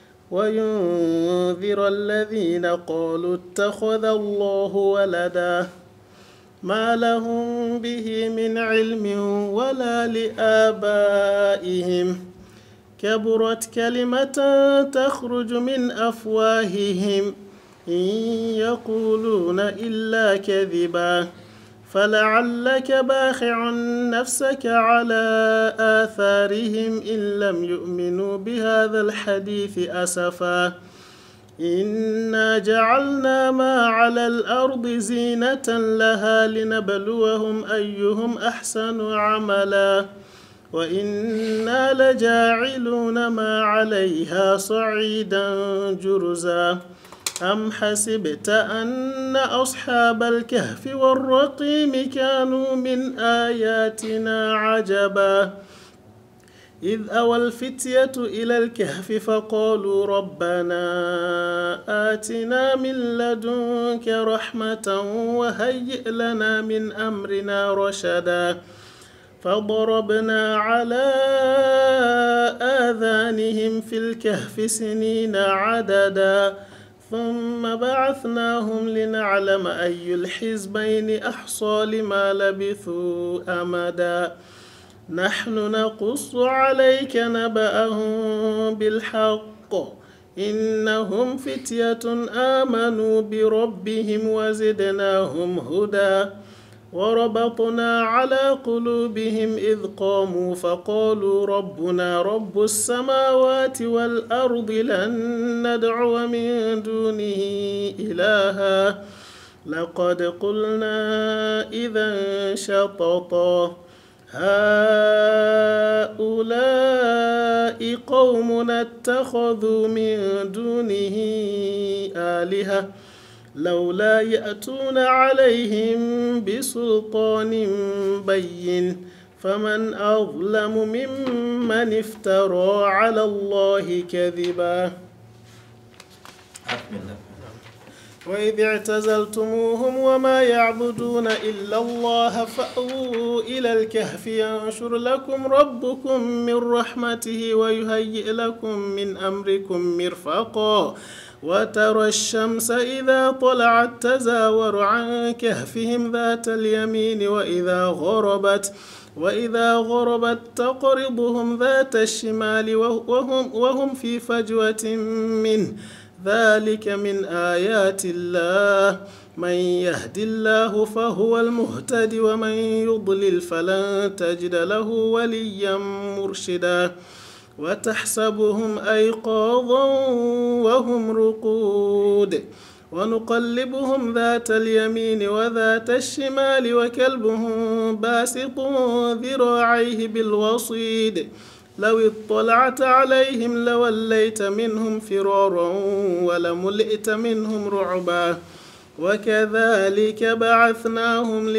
وينذر الذين قالوا اتخذ الله ولدا ما لهم به من علم ولا لآبائهم كبرت كلمة تخرج من أفواههم إن يقولون إلا كذبا فلعلك باخع نفسك على آثارهم إن لم يؤمنوا بهذا الحديث أسفا إنا جعلنا ما على الأرض زينة لها لنبلوهم أيهم أحسن عملا وإنا لجاعلون ما عليها صعيدا جرزا أم حسبت أن أصحاب الكهف والرقيم كانوا من آياتنا عجبا إذ أوى الفتية إلى الكهف فقالوا ربنا آتنا من لدنك رحمة وهيئ لنا من أمرنا رشدا فضربنا على آذانهم في الكهف سنين عددا ثم بعثناهم لنعلم أي الحزبين أحصى لما لبثوا أمدا نحن نقص عليك نبأهم بالحق إنهم فتية آمنوا بربهم وزدناهم هدى وربطنا على قلوبهم إذ قاموا فقالوا ربنا رب السماوات والأرض لن ندعو من دونه إلها لقد قلنا إذا شططا هؤلاء قومنا اتخذوا من دونه آلهة لولا يأتون عليهم بسلطان بين فمن أظلم ممن افترى على الله كذبا وإذ اعتزلتموهم وما يعبدون إلا الله فأووا إلى الكهف ينشر لكم ربكم من رحمته ويهيئ لكم من أمركم مرفقا وترى الشمس إذا طلعت تزاور عن كهفهم ذات اليمين وإذا غربت وإذا غربت تقرضهم ذات الشمال وهم, وهم في فجوة منه ذلك من آيات الله من يهد الله فهو المهتد ومن يضلل فلن تجد له وليا مرشدا وتحسبهم أيقاظا وهم رقود ونقلبهم ذات اليمين وذات الشمال وكلبهم باسط ذراعيه بالوصيد لو اطلعت عليهم لوليت منهم فرارا ولملئت منهم رعبا وكذلك بعثناهم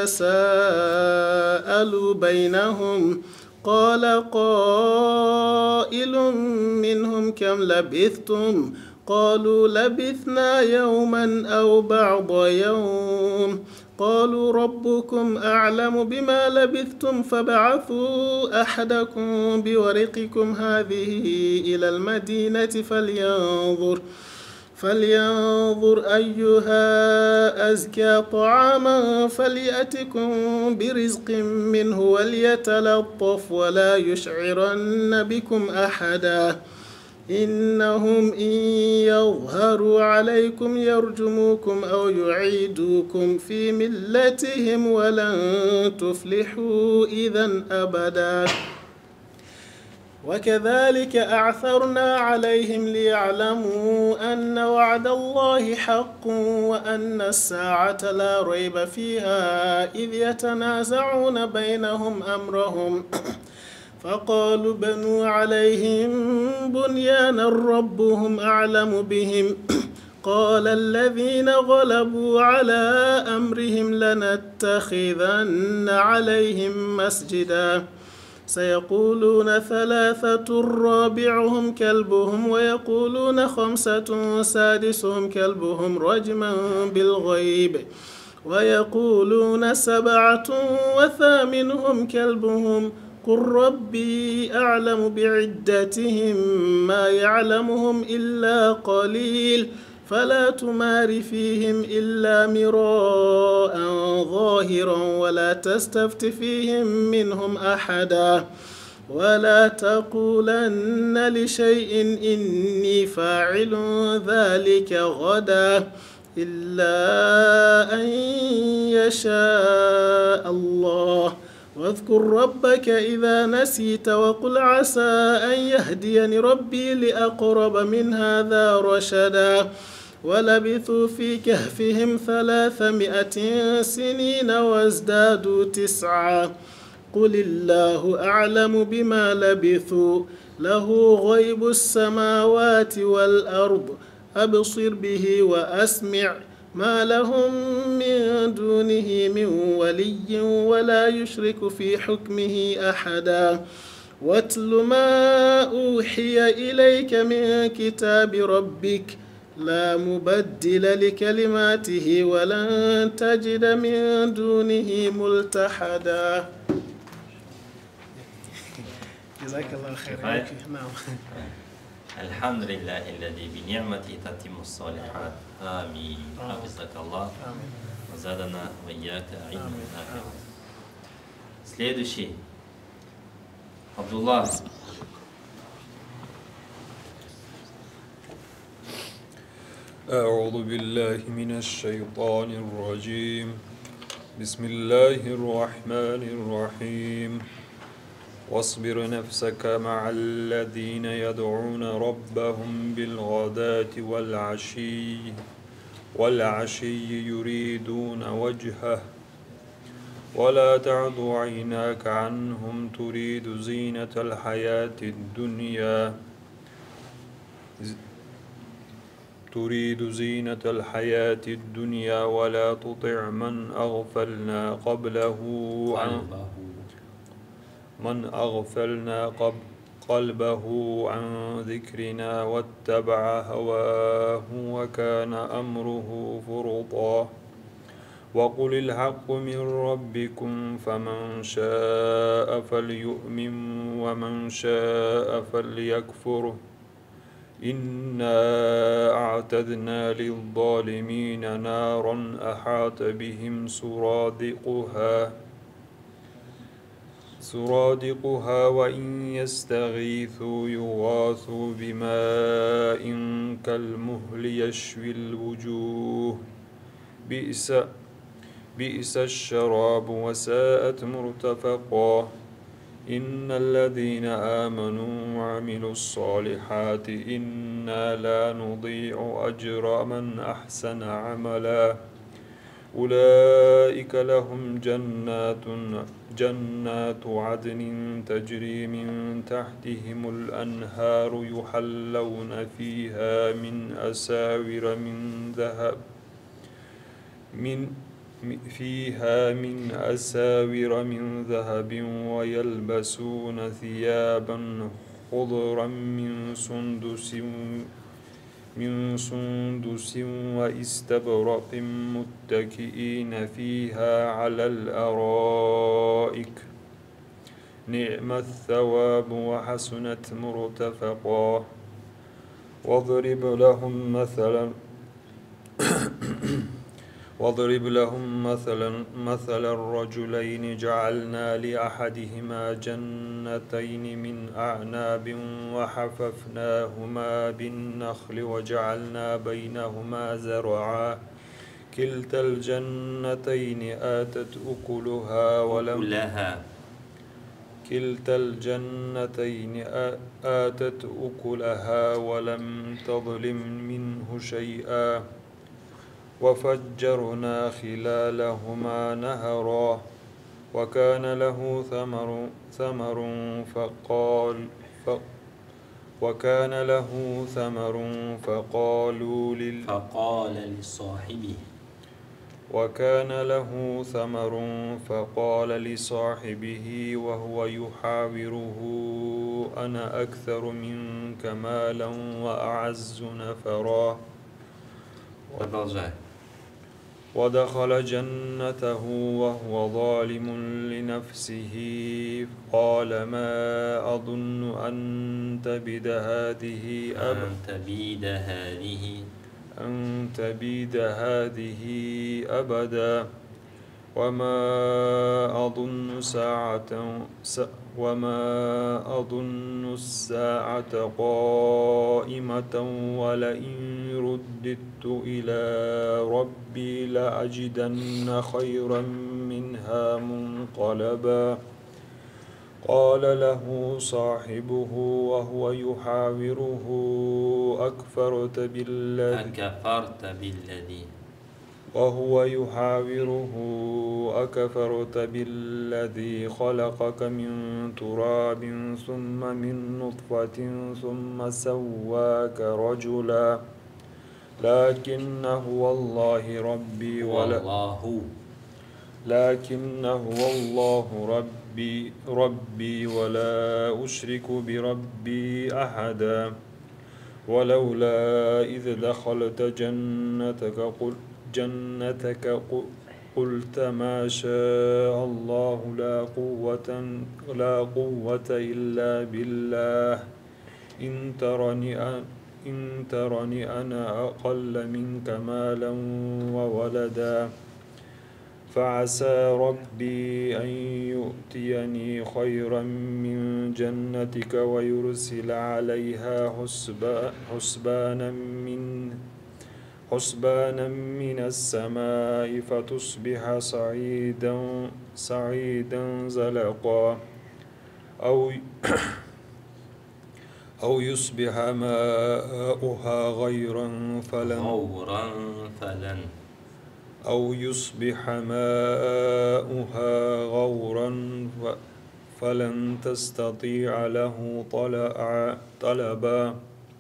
ليتساءلوا بينهم قال قائل منهم كم لبثتم قالوا لبثنا يوما أو بعض يوم قالوا ربكم أعلم بما لبثتم فابعثوا أحدكم بورقكم هذه إلى المدينة فلينظر فلينظر أيها أزكى طعاما فليأتكم برزق منه وليتلطف ولا يشعرن بكم أحدا إنهم إن يظهروا عليكم يرجموكم أو يعيدوكم في ملتهم ولن تفلحوا إذا أبدا وكذلك أعثرنا عليهم ليعلموا أن وعد الله حق وأن الساعة لا ريب فيها إذ يتنازعون بينهم أمرهم فقالوا بنوا عليهم بنيانا ربهم أعلم بهم قال الذين غلبوا على أمرهم لنتخذن عليهم مسجدا سيقولون ثلاثة رابعهم كلبهم ويقولون خمسة سادسهم كلبهم رجما بالغيب ويقولون سبعة وثامنهم كلبهم قل ربي أعلم بعدتهم ما يعلمهم إلا قليل فلا تمار فيهم إلا مراء ظاهرا ولا تستفت فيهم منهم أحدا ولا تقولن لشيء إني فاعل ذلك غدا إلا أن يشاء الله واذكر ربك إذا نسيت وقل عسى أن يهديني ربي لأقرب من هذا رشدا ولبثوا في كهفهم ثلاثمائة سنين وازدادوا تسعا قل الله أعلم بما لبثوا له غيب السماوات والأرض أبصر به وأسمع ما لهم من دونه من ولي ولا يشرك في حكمه أحدا واتل ما أوحي إليك من كتاب ربك لا مبدل لكلماته ولن تجد من دونه ملتحدا جزاك الله خير. نعم.
الحمد لله الذي بنعمته تتم الصالحات. آمين. حفظك الله. وزادنا وإياك علما نافعا. Следующий. Абдуллах.
أعوذ بالله من الشيطان الرجيم. بسم الله الرحمن الرحيم. واصبر نفسك مع الذين يدعون ربهم بالغداة والعشي والعشي يريدون وجهه ولا تعد عيناك عنهم تريد زينة الحياة الدنيا تريد زينة الحياة الدنيا ولا تطع من أغفلنا قبله عن من أغفلنا قبل قلبه عن ذكرنا واتبع هواه وكان أمره فرطا وقل الحق من ربكم فمن شاء فليؤمن ومن شاء فليكفر إنا أعتدنا للظالمين نارا أحاط بهم سرادقها سرادقها وإن يستغيثوا يغاثوا بماء كالمهل يشوي الوجوه بئس بئس الشراب وساءت مرتفقا إن الذين آمنوا وعملوا الصالحات إنا لا نضيع أجر من أحسن عملا أولئك لهم جنات جنات عدن تجري من تحتهم الأنهار يحلون فيها من أساور من ذهب من فيها من أساور من ذهب ويلبسون ثيابا خضرا من سندس من سندس واستبرق متكئين فيها على الأرائك نعم الثواب وحسنت مرتفقا واضرب لهم مثلا واضرب لهم مثلا مثل الرجلين جعلنا لأحدهما جنتين من أعناب وحففناهما بالنخل وجعلنا بينهما زرعا كلتا الجنتين آتت أكلها ولم
أكلها
كلتا الجنتين آتت أكلها ولم تظلم منه شيئا وفجرنا خلالهما نهرا وكان له ثمر ثمر فقال ف وكان له ثمر فقالوا لل
فقال لصاحبه
وكان له ثمر فقال لصاحبه وهو يحاوره أنا أكثر منك مالا وأعز نفرا ودخل جنته وهو ظالم لنفسه قال ما أظن أن تبيد هذه أب
أن تبيد هذه
أن تبيد هذه أبدا وما أظن ساعة س وما أظن الساعة قائمة ولئن رددت إلى ربي لأجدن خيرا منها منقلبا قال له صاحبه وهو يحاوره أكفرت بالذي
أكفرت بالذي
وهو يحاوره أكفرت بالذي خلقك من تراب ثم من نطفة ثم سواك رجلا لكن هو الله ربي ولا
والله
لكن هو الله ربي ربي ولا أشرك بربي أحدا ولولا إذ دخلت جنتك قل جنتك قلت ما شاء الله لا قوة لا قوة إلا بالله إن ترني إن ترني أنا أقل منك مالا وولدا فعسى ربي أن يؤتيني خيرا من جنتك ويرسل عليها حسبانا من حسبانا من السماء فتصبح صعيدا صعيدا زلقا أو أو يصبح ماؤها غيرا فلن
غورا فلن
أو يصبح ماؤها غورا فلن تستطيع له طلبا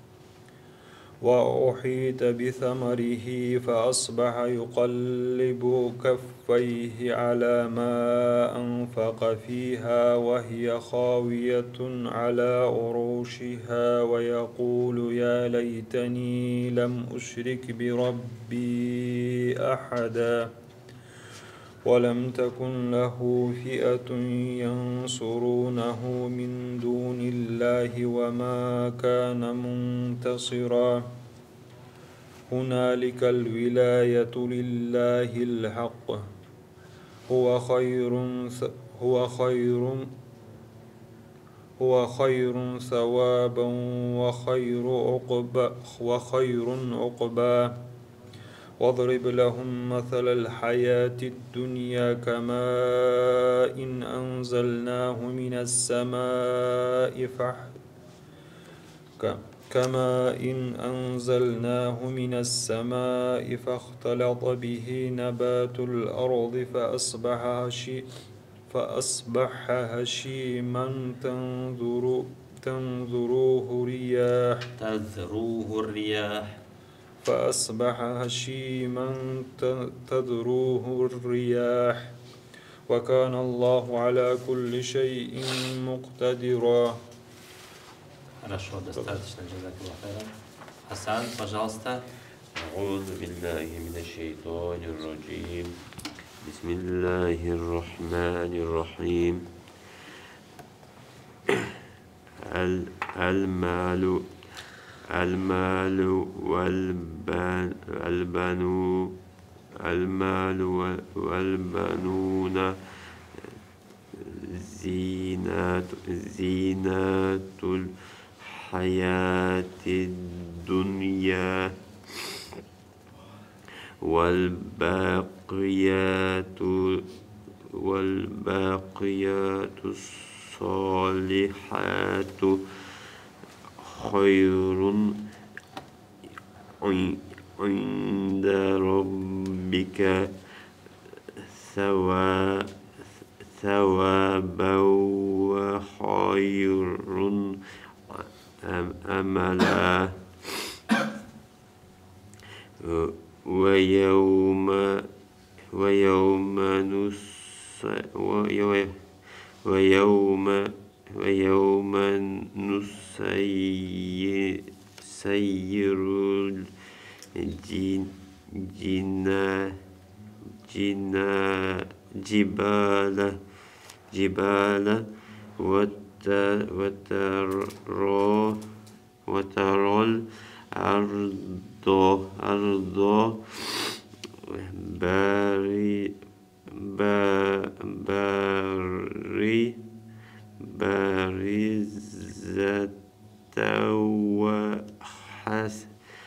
وأحيط بثمره فأصبح يقلب كفيه على ما أنفق فيها وهي خاوية على عروشها ويقول يا ليتني لم أشرك بربي أحدا ولم تكن له فئة ينصرونه من دون الله الله وما كان منتصرا هنالك الولاية لله الحق هو خير هو خير هو خير ثوابا وخير عقبا وخير عقبا واضرب لهم مثل الحياة الدنيا كماء إن أنزلناه من السماء فح كما إن أنزلناه من السماء فاختلط به نبات الأرض فأصبح هشي فأصبح هشيما تنظر تنظروه رياح
تذروه الرياح
فأصبح هشيما تذروه الرياح وكان الله على كل شيء مقتدرا.
Хорошо, достаточно, джазакаллаху хайран. Хасан, пожалуйста.
أعوذ بالله من الشيطان الرجيم بسم الله الرحمن الرحيم المال المال والبنون المال والبنون زينة زينة الحياة الدنيا والباقيات والباقيات الصالحات خير عند ربك ثوابا وخير أملا ويوم ويوم نس ويوم ويوم نسير الجنا جنا جبال جبال وترى وترى الأرض أرض باري باري بارزة وحس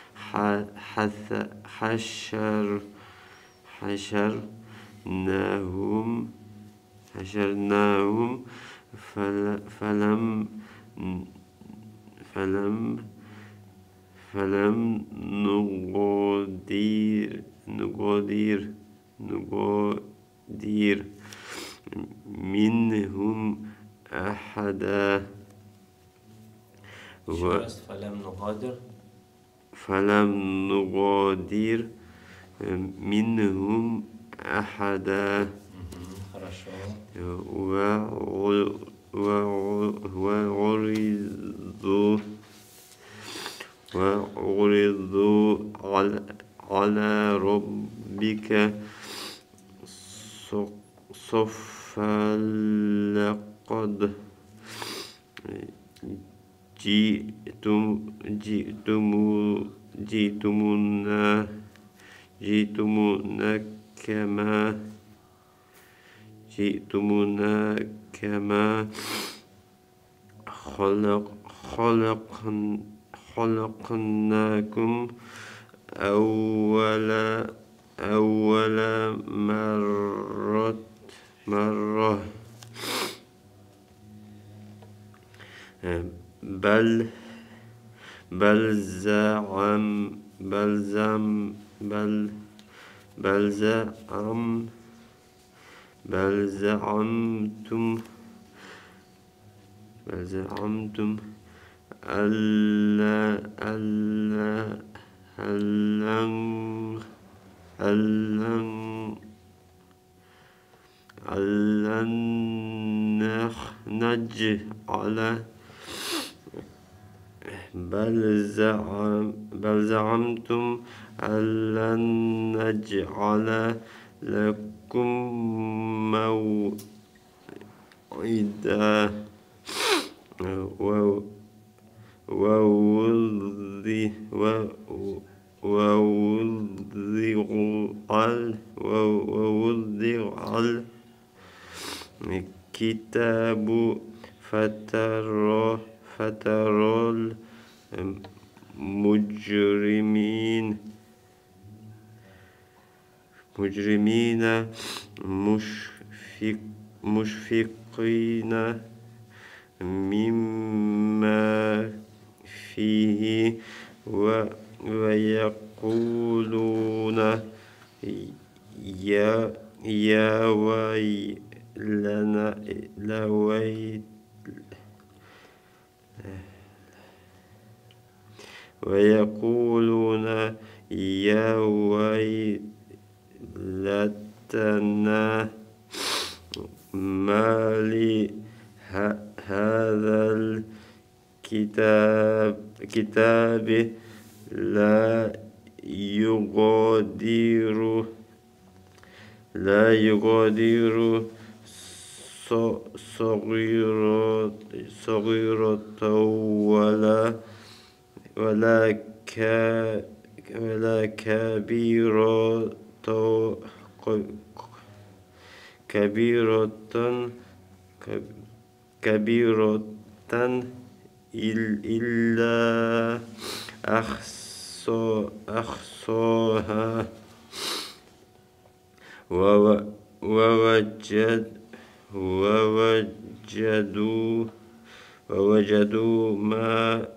حشر حشرناهم حشرناهم فلم فلم فلم نغادر نغادر نغادر منهم أحدا
فلم نغادر
فلم نغادر منهم أحدا وعرضوا وعرضوا على ربك صفا لقد جئتم جئتم جئتمونا جئتمونا كما جئتمونا كما خلق خلق خلقناكم أول أول مرة مرة بل بل زعم بل زعم بل بل زعم بل زعمتم بل زعمتم ألا ألا ألن ألن ألن نجعل بل زعم بل زعمتم ألن نجعل لكم موعدا ووضع الكتاب فترى فترى المجرمين مجرمين مشفق مشفقين مما فيه ويقولون يا يا ويلنا لويت ويقولون يا ويلتنا ما لي هذا الكتاب كتاب لا يغادر لا يغادر صغيرة صغيرة ولا ولا ولا كبيرة كبيرة كبيرة إلا أحصاها ووجد ووجدوا ووجدوا ما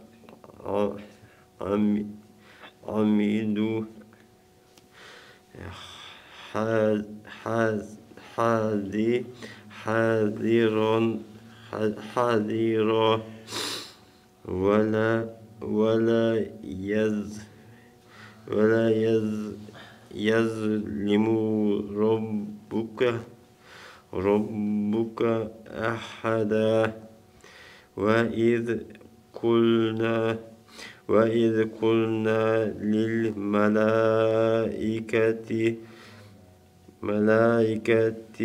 عملوا حاضرا حاضرا ولا ولا يز ولا يز يظلم ربك ربك أحدا وإذ قلنا وإذ قلنا للملائكة ملائكة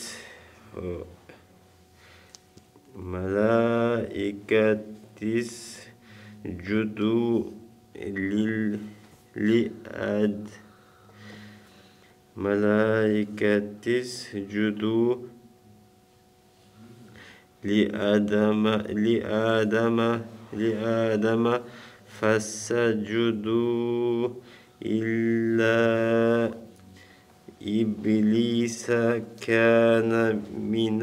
ملائكة اسجدوا لآد ملائكة اسجدوا لآدم لآدم لآدم فسجدوا إلا إبليس كان من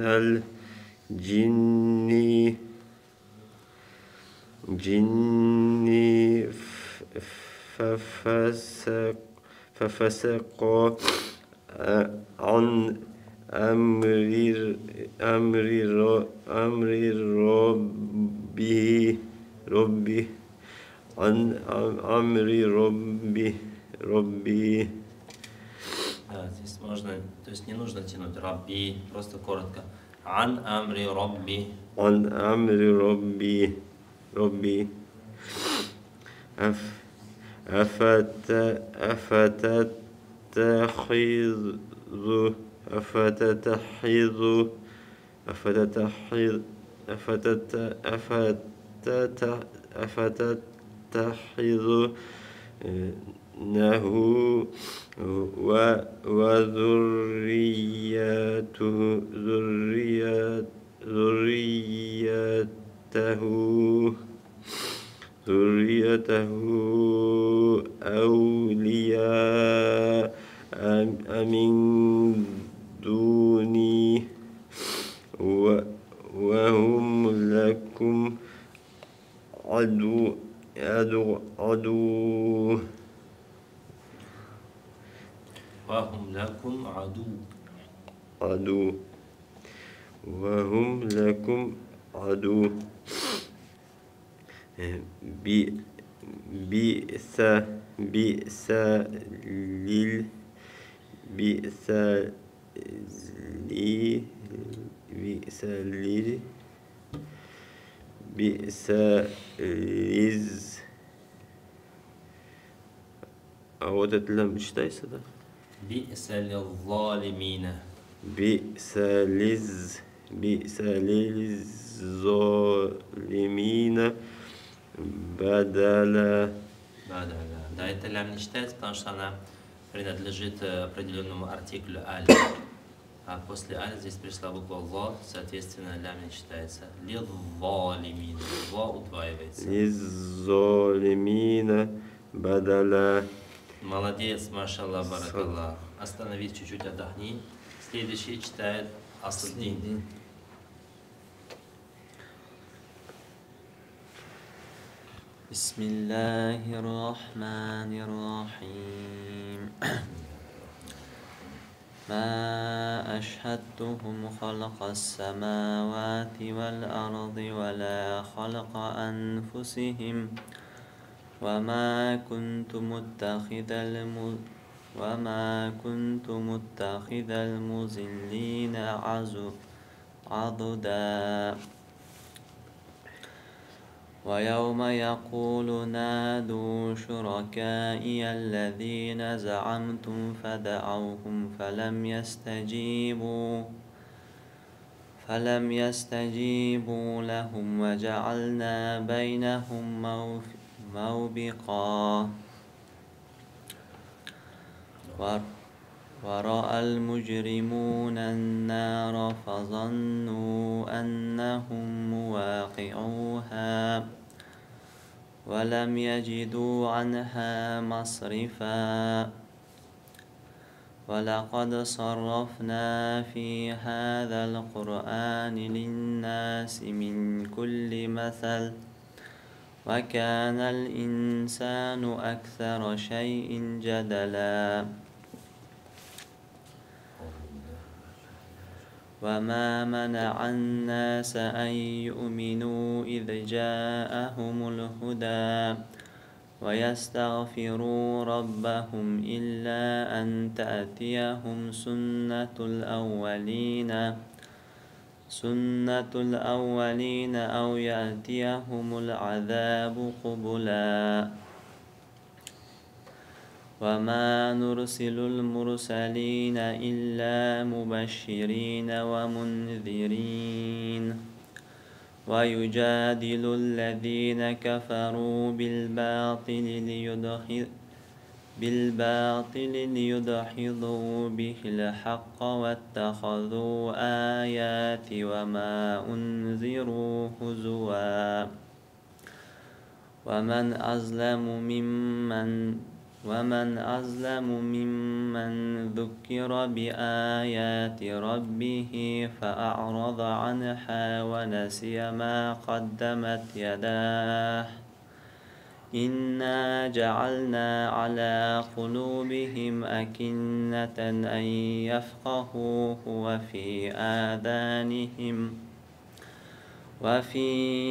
الجن جن ففسق ففسق عن أمر أمر أمر ربه ربه عن أمر ربه ربه.
Да, здесь можно, то есть не нужно тянуть рабби, просто коротко. Ан амри робби.
Ан амри робби. Робби. أفت أفتتخذ أفتتخذ أفتتخذ أفتت أفتت أفتتخذ نه وذريته ذريته ذريته أولياء من دوني وهم لكم عدو عدو عدو
وهم لكم عدو
عدو وهم لكم عدو. بئس بئس لل بئس لي بئس لي بئس لز أو تتلم إيش تايس ده
بئس للظالمين
بئس لز بئس للظالمين الظالمين بدلا.
Да, да, да. Да, это лям не читается, потому что она принадлежит определенному артиклю аль. А после аль здесь пришла буква ва, соответственно, лям не читается. Лидзалимин. Ва удваивается.
Лиззалимина бадала.
Молодец, машаллах, баракаллах. Остановись, чуть-чуть отдохни. Следующий читает Асаддин.
بسم الله الرحمن الرحيم ما أشهدتهم خلق السماوات والأرض ولا خلق أنفسهم وما كنت متخذ الم وما كنت متخذ المضلين عضدا ويوم يقول نادوا شركائي الذين زعمتم فدعوهم فلم يستجيبوا فلم يستجيبوا لهم وجعلنا بينهم موبقا ورأى المجرمون النار فظنوا أنهم مواقعوها ولم يجدوا عنها مصرفا ولقد صرفنا في هذا القرآن للناس من كل مثل وكان الإنسان أكثر شيء جدلا وما منع الناس أن يؤمنوا إذ جاءهم الهدى ويستغفروا ربهم إلا أن تأتيهم سنة الأولين سنة الأولين أو يأتيهم العذاب قبلا وما نرسل المرسلين إلا مبشرين ومنذرين ويجادل الذين كفروا بالباطل ليدحض بالباطل ليدحضوا به الحق واتخذوا آياتي وما أنذروا هزوا ومن أظلم ممن ومن أظلم ممن ذكر بآيات ربه فأعرض عنها ونسي ما قدمت يداه إنا جعلنا على قلوبهم أكنة أن يفقهوه وفي آذانهم وفي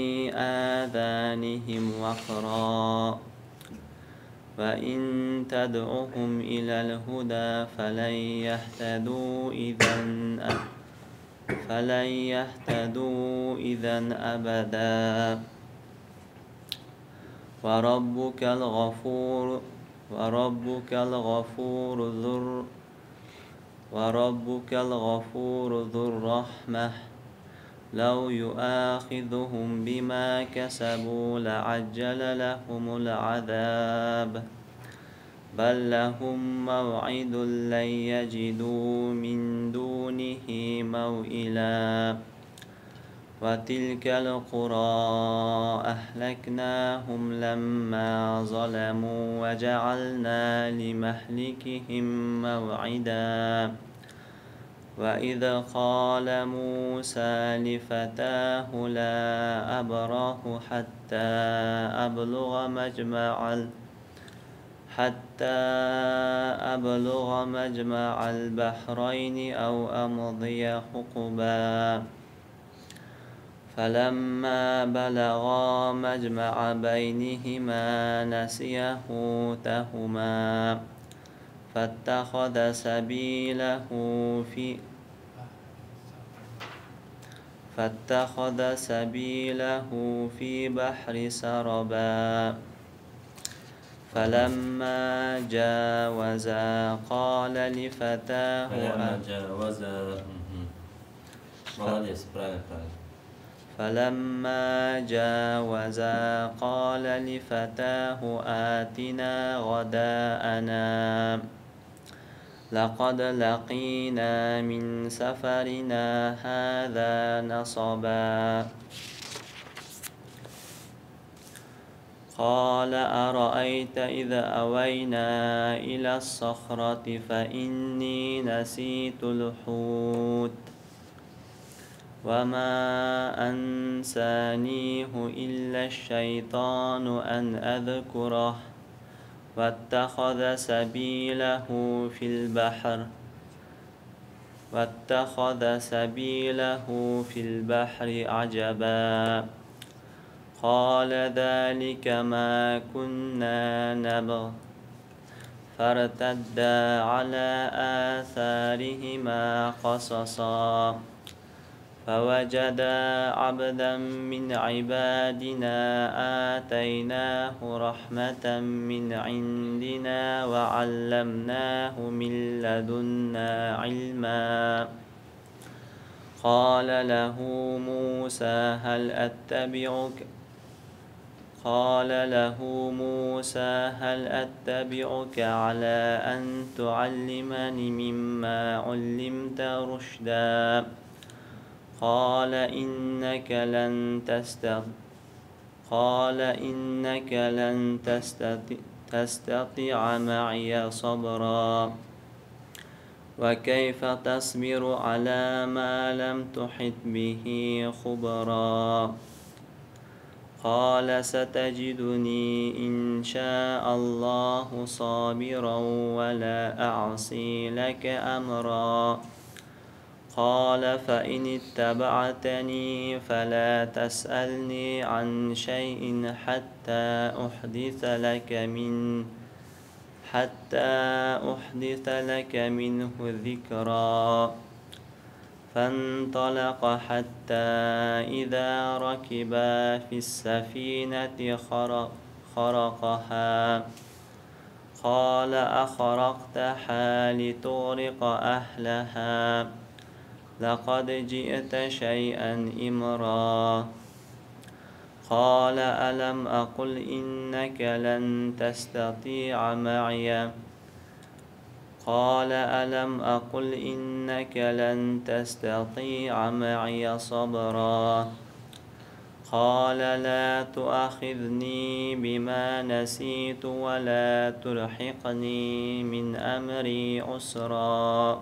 آذانهم وقرا وإن تدعهم إلى الهدى فلن يهتدوا إذن فلن يهتدوا إذن أبدا وربك الغفور وربك الغفور ذو وربك الغفور ذو الرحمة لو يؤاخذهم بما كسبوا لعجل لهم العذاب بل لهم موعد لن يجدوا من دونه موئلا وتلك القرى أهلكناهم لما ظلموا وجعلنا لمهلكهم موعدا وإذ قال موسى لفتاه لا أبرح حتى أبلغ مجمع حتى أبلغ مجمع البحرين أو أمضي حقبا فلما بلغا مجمع بينهما نسيا حوتهما فاتخذ سبيله في فاتخذ سبيله في بحر سربا فلما جاوزا قال لفتاه
فلما جاوزا молодец, правильно, правильно.
فلما جاوزا قال لفتاه آتنا غداءنا لقد لقينا من سفرنا هذا نصبا قال أرأيت إذا أوينا إلى الصخرة فإني نسيت الحوت وما أنسانيه إلا الشيطان أن أذكره واتخذ سبيله في البحر واتخذ سبيله في البحر عجبا قال ذلك ما كنا نبغ فارتدا على آثارهما قصصا فوجدا عبدا من عبادنا آتيناه رحمة من عندنا وعلمناه من لدنا علما قال له موسى هل أتبعك قال له موسى هل أتبعك على أن تعلمني مما علمت رشدا قال إنك لن تستطيع قال إنك لن تستطيع, تستطيع معي صبرا وكيف تصبر على ما لم تحط به خبرا قال ستجدني إن شاء الله صابرا ولا أعصي لك أمرا قال فإن اتبعتني فلا تسألني عن شيء حتى أحدث لك من حتى أحدث لك منه ذكرا فانطلق حتى إذا ركبا في السفينة خرق خرقها قال أخرقتها لتغرق أهلها لقد جئت شيئا إمرا قال ألم أقل إنك لن تستطيع معي قال ألم أقل إنك لن تستطيع معي صبرا قال لا تؤاخذني بما نسيت ولا ترهقني من أمري عسرا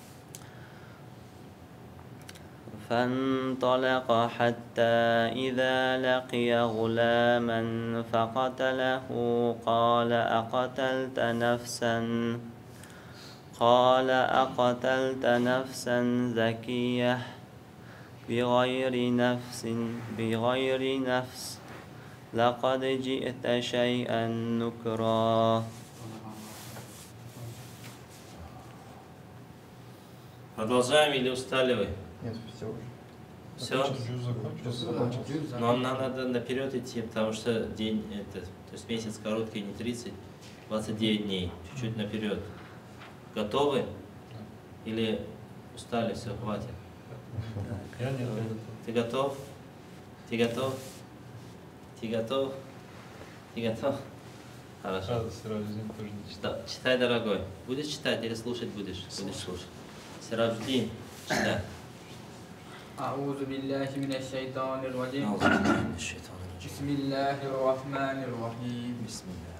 فانطلق حتى إذا لقي غلاما فقتله قال أقتلت نفسا قال أقتلت نفسا زكية بغير نفس بغير نفس لقد جئت شيئا نكرا.
Продолжаем или устали вы?
Нет, все уже.
Все?
Закончился.
Но нам надо наперед идти, потому что день это, то есть месяц короткий, не тридцать, двадцать девять дней, чуть-чуть наперед. Готовы? Или устали, все, хватит?
Я нет.
Ты готов? Ты готов? Ты готов? Ты готов? Хорошо.
Сразу Сирадждин тоже не читал.
Да, читай, дорогой. Будешь читать или слушать будешь? Будешь слушать. Сирадждин, читай.
أعوذ بالله من الشيطان الرجيم.
أعوذ بالله من الشيطان الرجيم.
بسم الله الرحمن الرحيم.
بسم الله.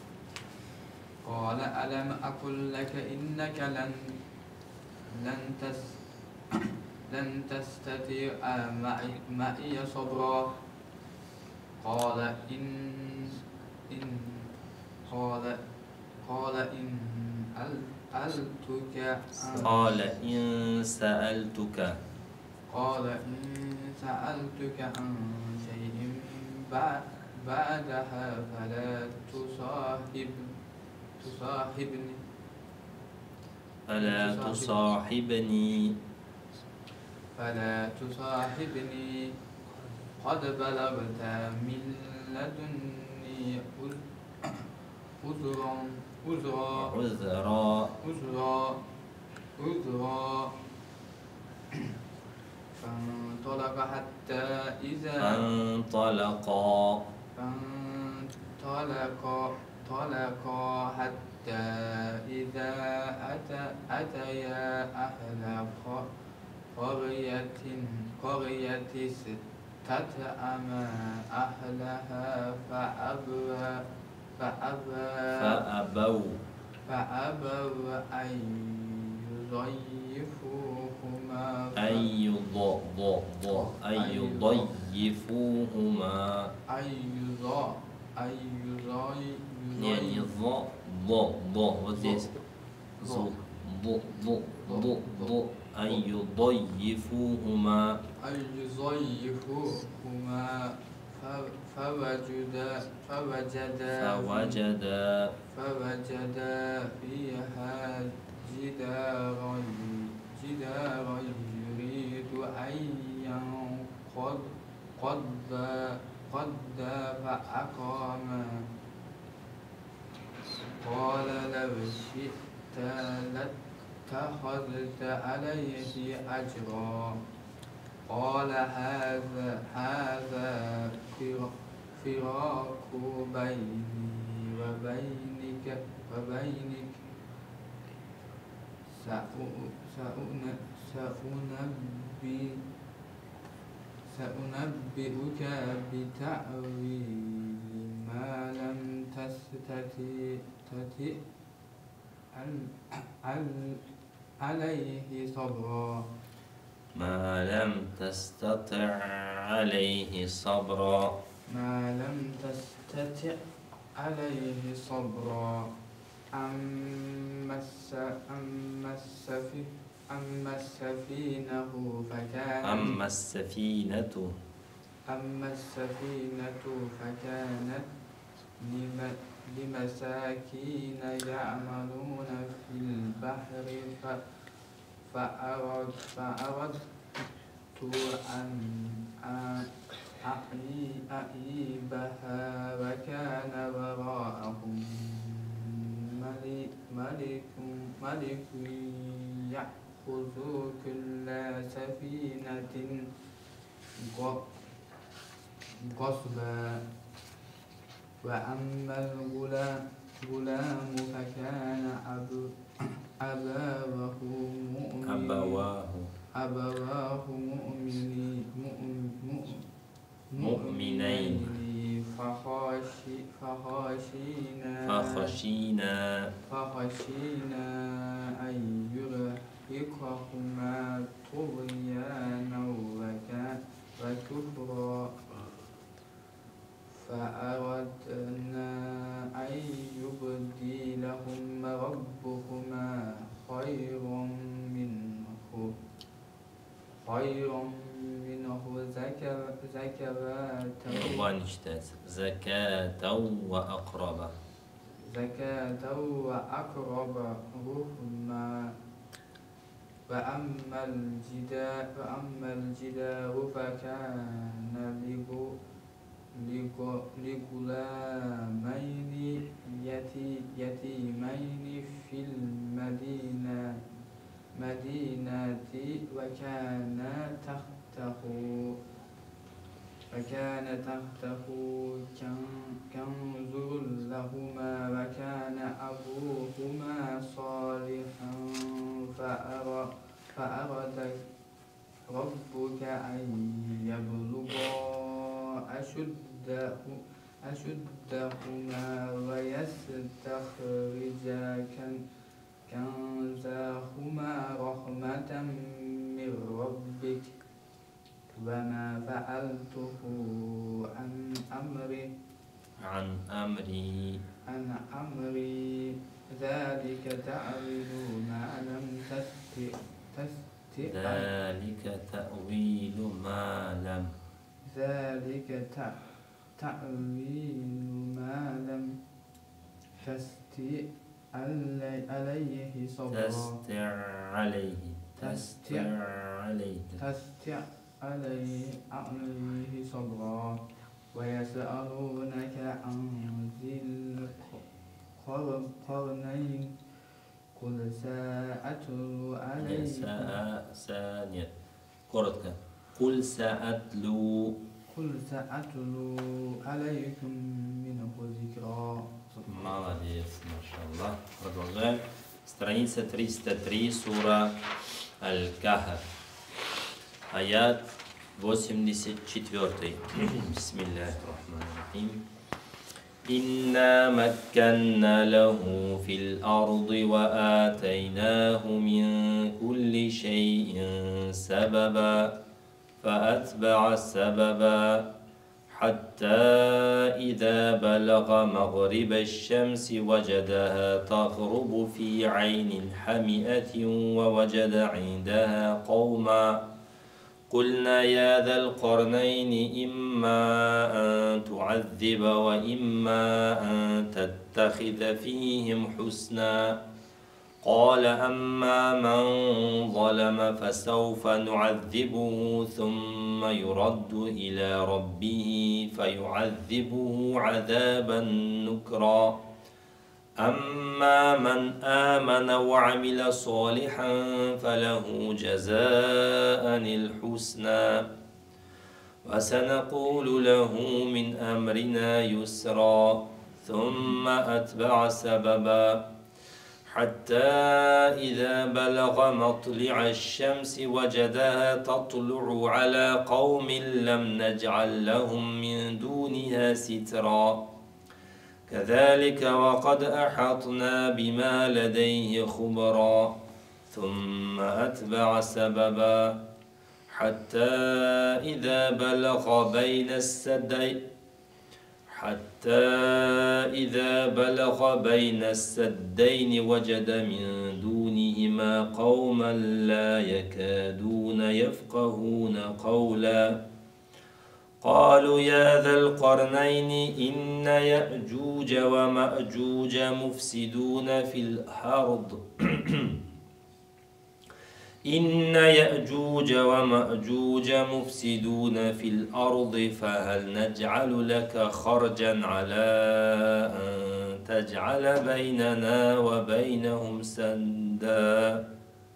قال ألم أقل لك إنك لن لن تس لن تستطيع معي, معي صبرا قال إن إن قال قال إن سألتك
قال إن سألتك
قال إن سألتك عن شيء بعدها فلا تصاحب تصاحبني
فلا تصاحبني
فلا تصاحبني قد بلغت من لدني عذرا عذرا
عذرا
عذرا عذرا فانطلق حتى إذا
فانطلقا
فانطلقا طلقا حتى إذا أتى أتيا أهل قرية قرية استطعما أهلها فأبوا فأبوا
فأبوا
فأبوا أن يضيفوهما
أن يض ض ض أن يضيفوهما
أن يضا أن
يعني
يضيف
ض ض ض what is ض ض ض ض ض أن يضيفوهما
أن يضيفوهما فوجد فوجد
فوجد
فوجد فيها جدارا جدارا يريد أن ينقض قد قد فأقام قال لو شئت لاتخذت عليه أجرا قال هذا هذا فراق بيني وبينك وبينك سأنبي سأنبئك بتأويل ما لم تستطع عليه صبرا
ما لم تستطع عليه صبرا
ما لم تستطع عليه صبرا أما أما أما السفينة فكانت
أما السفينة
أما السفينة فكانت لمساكين يعملون في البحر فأرد فأردت أن أعيبها وكان وراءهم ملك ملك يأخذ كل سفينة غصبا وأما الغلام فكان أبواه
أبواه
أبواه
مؤمنين
فخشي فخشينا
فخشينا
فخشينا أن يرهقهما طغيانا وكفرا فأردنا أن يبدلهما ربهما خيرا منه خيرا منه زكاة
زكاة وأقرب
زكاة وأقرب رحما وأما الجدار وأما الجدار فكان لغلامين يتيمين في المدينة مدينة وكان تحته وكان تحته كنز لهما وكان أبوهما صالحا فأراد ربك أن يبلغا أشدهما ويستخرجا كنزهما رحمة من ربك وما فعلته عن أمري
عن أمري
عن أمري ذلك تعويل ما لم تستطع
ذلك تأويل ما لم
ذلك تأويل ما لم تستطع عليه صبرا
تستع عليه تستع عليه
تستع عليه عليه صبرا ويسألونك عن ذي القرنين قل سأتلو عليكم
ثانية قرأت قل سأتلو
قل سأتلو عليكم منه ذكرا.
Молодец, машаллах. Продолжаем. Страница триста три, сура Аль-Кахф. Аят восемьдесят четыре. Бисмиллахир-рахманир-рахим. إنا مكنا له في الأرض وآتيناه من كل شيء سببا فأتبع سببا حتى إذا بلغ مغرب الشمس وجدها تغرب في عين حمئة ووجد عندها قوما قلنا يا ذا القرنين إما أن تعذب وإما أن تتخذ فيهم حسنا قال أما من ظلم فسوف نعذبه ثم يرد إلى ربه فيعذبه عذابا نكرا أما من آمن وعمل صالحا فله جزاء الحسنى وسنقول له من أمرنا يسرا ثم أتبع سببا حتى إذا بلغ مطلع الشمس وجدها تطلع على قوم لم نجعل لهم من دونها سترا كذلك وقد أحطنا بما لديه خبرا ثم أتبع سببا حتى إذا بلغ بين السدين حتى إذا بلغ بين السدين وجد من دونهما قوما لا يكادون يفقهون قولا قالوا يا ذا القرنين إن يأجوج ومأجوج مفسدون في الأرض إن يأجوج ومأجوج مفسدون في الأرض فهل نجعل لك خرجا على أن تجعل بيننا وبينهم سدا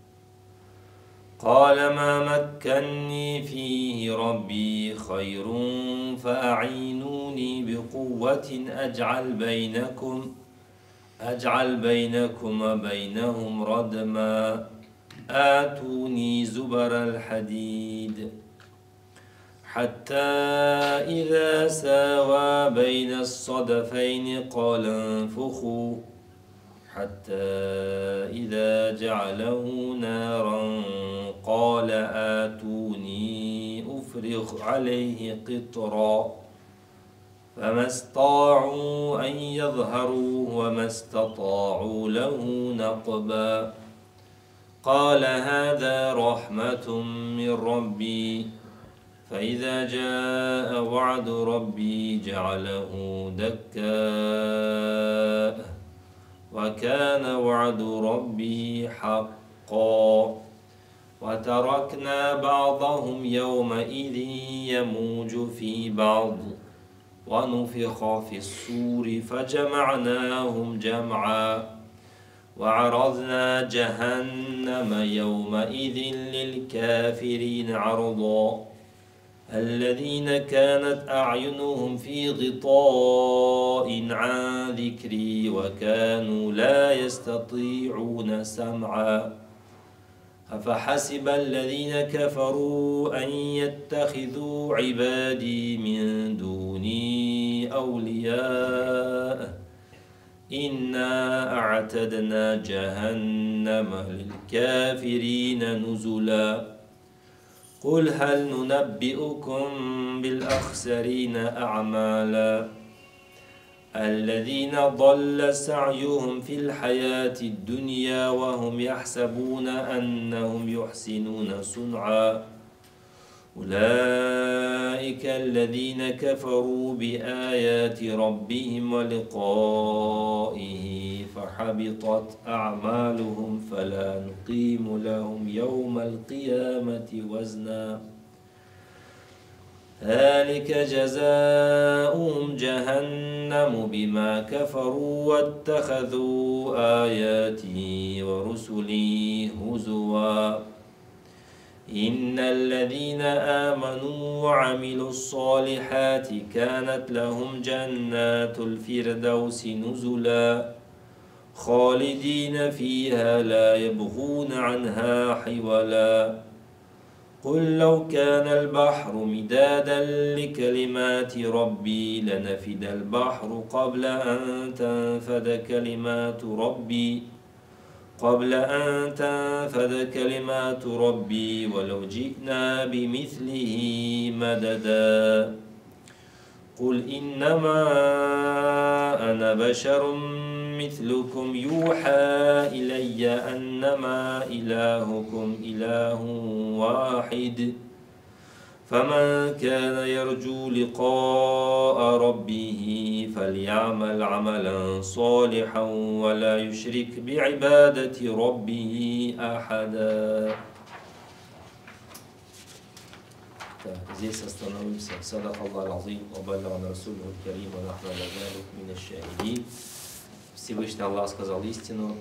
قال ما مكني فيه ربي خير فأعينوني بقوة أجعل بينكم أجعل بينكم وبينهم ردما آتوني زبر الحديد حتى إذا ساوى بين الصدفين قال انفخوا حتى إذا جعله نارا قال آتوني أفرغ عليه قطرا فما استطاعوا أن يظهروه وما استطاعوا له نقبا قال هذا رحمة من ربي فإذا جاء وعد ربي جعله دكاء وكان وعد ربي حقا وتركنا بعضهم يومئذ يموج في بعض ونفخ في الصور فجمعناهم جمعا وعرضنا جهنم يومئذ للكافرين عرضا الذين كانت أعينهم في غطاء عن ذكري وكانوا لا يستطيعون سمعا أفحسب الذين كفروا أن يتخذوا عبادي من دوني أولياء إنا أعتدنا جهنم للكافرين نزلا قل هل ننبئكم بالأخسرين أعمالا الذين ضل سعيهم في الحياة الدنيا وهم يحسبون أنهم يحسنون صنعا أولئك الذين كفروا بآيات ربهم ولقائه فحبطت أعمالهم فلا نقيم لهم يوم القيامة وزنا ذلك جزاؤهم جهنم بما كفروا واتخذوا آياتي ورسلي هزوا إن الذين آمنوا وعملوا الصالحات كانت لهم جنات الفردوس نزلا خالدين فيها لا يبغون عنها حولا قل لو كان البحر مدادا لكلمات ربي لنفد البحر قبل أن تنفد كلمات ربي قبل أن تنفد كلمات ربي ولو جئنا بمثله مددا قل إنما أنا بشر مثلكم يوحى إلي أنما إلهكم إله واحد فمن كان يرجو لقاء ربه فليعمل عملا صالحا ولا يشرك بعبادة ربه أحدا. Здесь остановимся. Садак Аллах аль-Азим, ва баллага расулюху аль-Карим, ва нахну аля залик мина ш-шахидин. Всевышний Аллах сказал истину,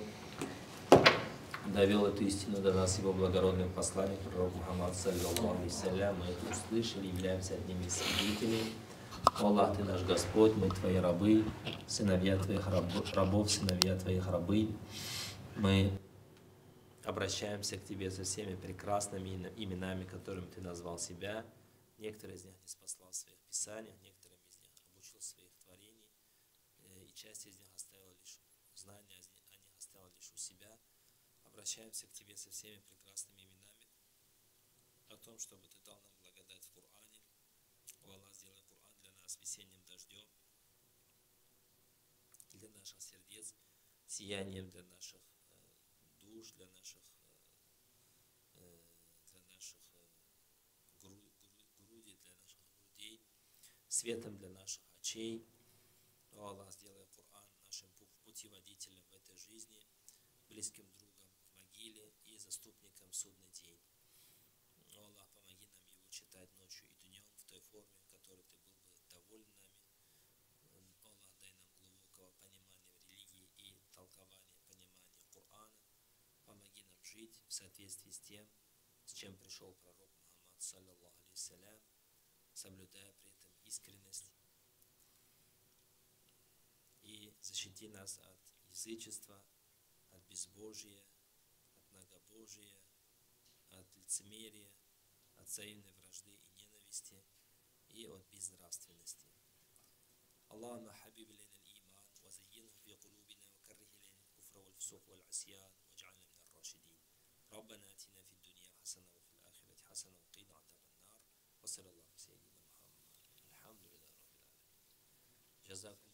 довел эту истину до нас его благородным посланием, пророк Мухаммад саллаллаху алейхи салям. Мы это услышали, являемся одними из свидетелей. Аллах, Ты наш Господь, мы Твои рабы, сыновья Твоих рабов, рабов, сыновья Твоих рабы. Мы обращаемся к Тебе со всеми прекрасными именами, которыми Ты назвал себя. Некоторые из них не спасла в своих писаниях, некоторым из них обучил своих творений, и часть из них оставила лишь знания, о них оставила лишь у себя. Обращаемся к Тебе со всеми прекрасными именами, о том, чтобы Ты дал нам благодать в Коране. О Аллах, сделай Коран для нас весенним дождем, для наших сердец, сиянием для наших душ, для наших, для наших грудей, для наших грудей, светом для наших очей. О Аллах, сделай Коран нашим путеводителем в этой жизни, близким другом в могиле и заступником в судный день. О Аллах, помоги нам его читать ночью и днем в той форме, в которой Ты был бы доволен нами. О Аллах, дай нам глубокого понимания в религии и толкования, понимания Корана. Помоги нам жить в соответствии с тем, с чем пришел пророк Мухаммад саллаллаху алейхи салям, соблюдая при этом искренность. И защити нас от язычества, от безбожия, от многобожия, от лицемерия, от взаимной вражды и ненависти и от безнравственности. Аллахумма хабиб илейна аль-иман ва заййинху фи кулубина ва каррих илейна аль-куфра валь-фусук валь-асьян واجعلنا من الراشدين. ربنا آتنا في الدنيا حسنة وفي الآخرة حسنة وقنا عذاب النار وصلى الله على سيدنا محمد. الحمد لله رب العالمين. جزاكم